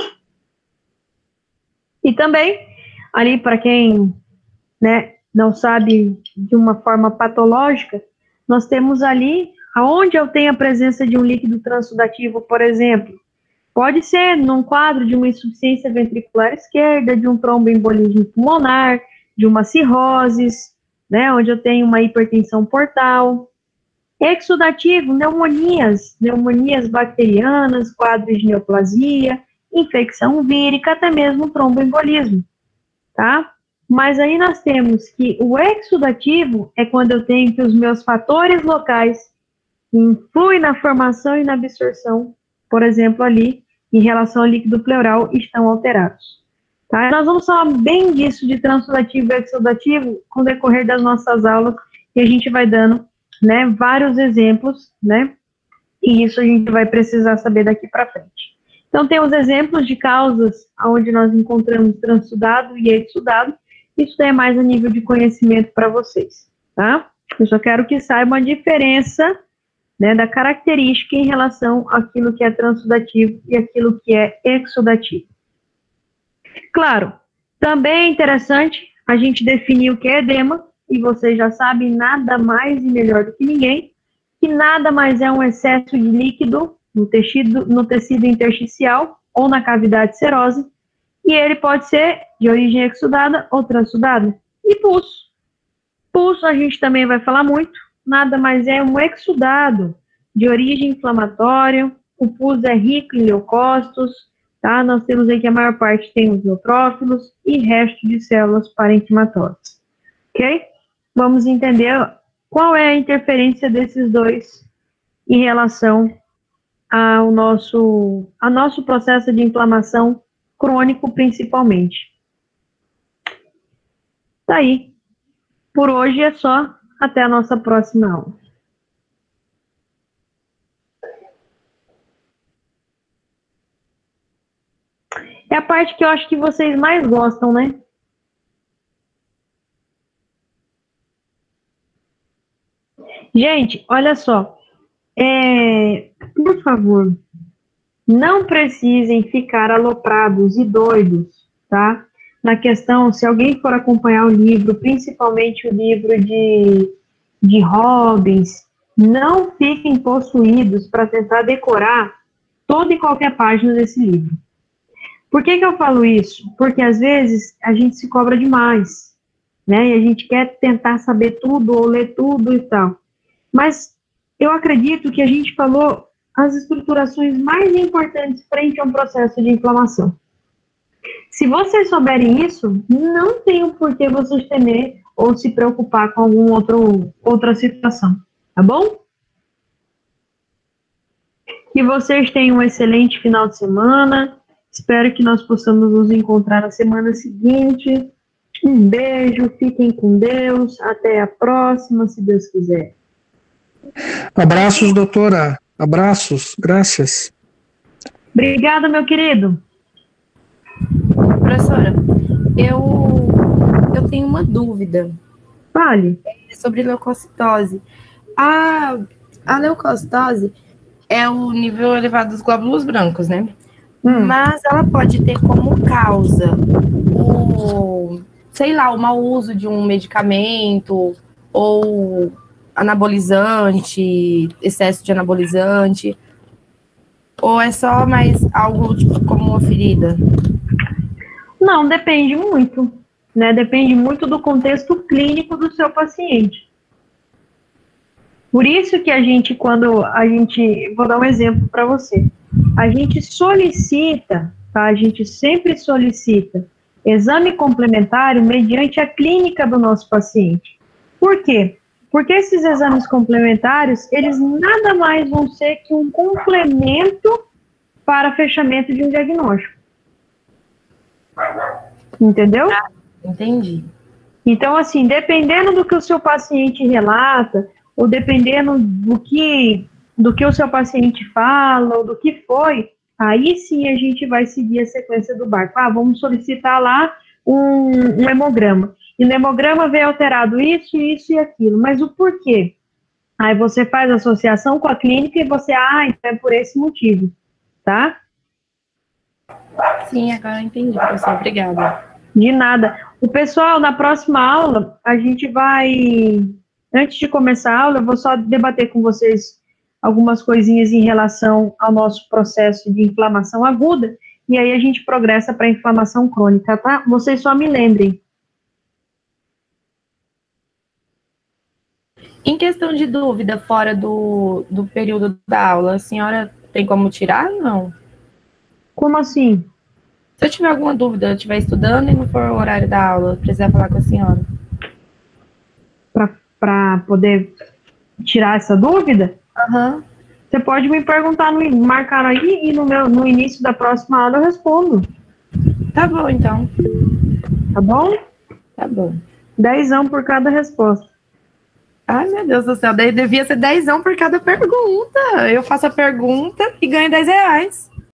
E também, ali para quem, né, não sabe de uma forma patológica, nós temos ali, aonde eu tenho a presença de um líquido transudativo, por exemplo, pode ser num quadro de uma insuficiência ventricular esquerda, de um tromboembolismo pulmonar, de uma cirrose, né, onde eu tenho uma hipertensão portal. Exudativo, pneumonias bacterianas, quadros de neoplasia, infecção vírica, até mesmo tromboembolismo, tá? Mas aí nós temos que o exudativo é quando eu tenho que os meus fatores locais influem na formação e na absorção, por exemplo, ali, em relação ao líquido pleural, estão alterados. Tá? Nós vamos falar bem disso de transudativo e exudativo com o decorrer das nossas aulas, e a gente vai dando, né, vários exemplos, né, e isso a gente vai precisar saber daqui para frente. Então, tem os exemplos de causas onde nós encontramos transudado e exudado, isso é mais a nível de conhecimento para vocês, tá? Eu só quero que saibam a diferença, né, da característica em relação àquilo que é transudativo e aquilo que é exudativo. Claro, também é interessante a gente definir o que é edema, e vocês já sabem nada mais e melhor do que ninguém, que nada mais é um excesso de líquido no tecido intersticial ou na cavidade serosa, e ele pode ser de origem exudada ou transudada. E pulso. Pulso a gente também vai falar muito, nada mais é um exudado de origem inflamatória, o pus é rico em leucócitos, tá? Nós temos aí que a maior parte tem os neutrófilos e resto de células parenquimatórias, ok? Vamos entender qual é a interferência desses dois em relação ao nosso processo de inflamação crônico, principalmente. Tá aí. Por hoje é só. Até a nossa próxima aula. É a parte que eu acho que vocês mais gostam, né? Gente, olha só. Por favor, não precisem ficar aloprados e doidos, tá? Na questão, se alguém for acompanhar o livro, principalmente o livro de Robbins, não fiquem possuídos para tentar decorar toda e qualquer página desse livro. Por que eu falo isso? Porque às vezes a gente se cobra demais, né? E a gente quer tentar saber tudo ou ler tudo e tal. Mas eu acredito que a gente falou as estruturações mais importantes frente a um processo de inflamação. Se vocês souberem isso, não tem por que vocês temer ou se preocupar com alguma outra situação, tá bom? Que vocês tenham um excelente final de semana. Espero que nós possamos nos encontrar na semana seguinte. Um beijo, fiquem com Deus. Até a próxima, se Deus quiser. Abraços, doutora. Abraços, graças. Obrigada, meu querido. Professora, eu tenho uma dúvida. Fale. Sobre leucocitose. A leucocitose é o nível elevado dos glóbulos brancos, né? Mas ela pode ter como causa o mau uso de um medicamento ou anabolizante, excesso de anabolizante, ou é só mais algo tipo como uma ferida? Não, depende muito, né? Depende muito do contexto clínico do seu paciente. Por isso que vou dar um exemplo para você. A gente solicita, tá? A gente sempre solicita exame complementar mediante a clínica do nosso paciente. Por quê? Porque esses exames complementares, eles nada mais vão ser que um complemento para fechamento de um diagnóstico. Entendeu? Entendi. Então, assim, dependendo do que o seu paciente relata, ou dependendo do que o seu paciente fala, ou do que foi, aí sim a gente vai seguir a sequência do barco. Vamos solicitar lá um hemograma. E no hemograma veio alterado isso, isso e aquilo. Mas o porquê? Aí você faz associação com a clínica e você, então é por esse motivo, tá? Sim, agora eu entendi, professor. Obrigada. De nada. O pessoal, na próxima aula, a gente vai... Antes de começar a aula, eu vou só debater com vocês algumas coisinhas em relação ao nosso processo de inflamação aguda, e aí a gente progressa para a inflamação crônica, tá? Vocês só me lembrem. Em questão de dúvida, fora do período da aula, a senhora tem como tirar? Não. Como assim? Se eu tiver alguma dúvida, eu estiver estudando e não for o horário da aula, precisar falar com a senhora. Para poder tirar essa dúvida? Aham. Você pode me perguntar, marcar aí, e no início da próxima aula eu respondo. Tá bom, então. Tá bom? Tá bom. 10 por cada resposta. Ai, meu Deus do céu, devia ser 10 por cada pergunta. Eu faço a pergunta e ganho R$10.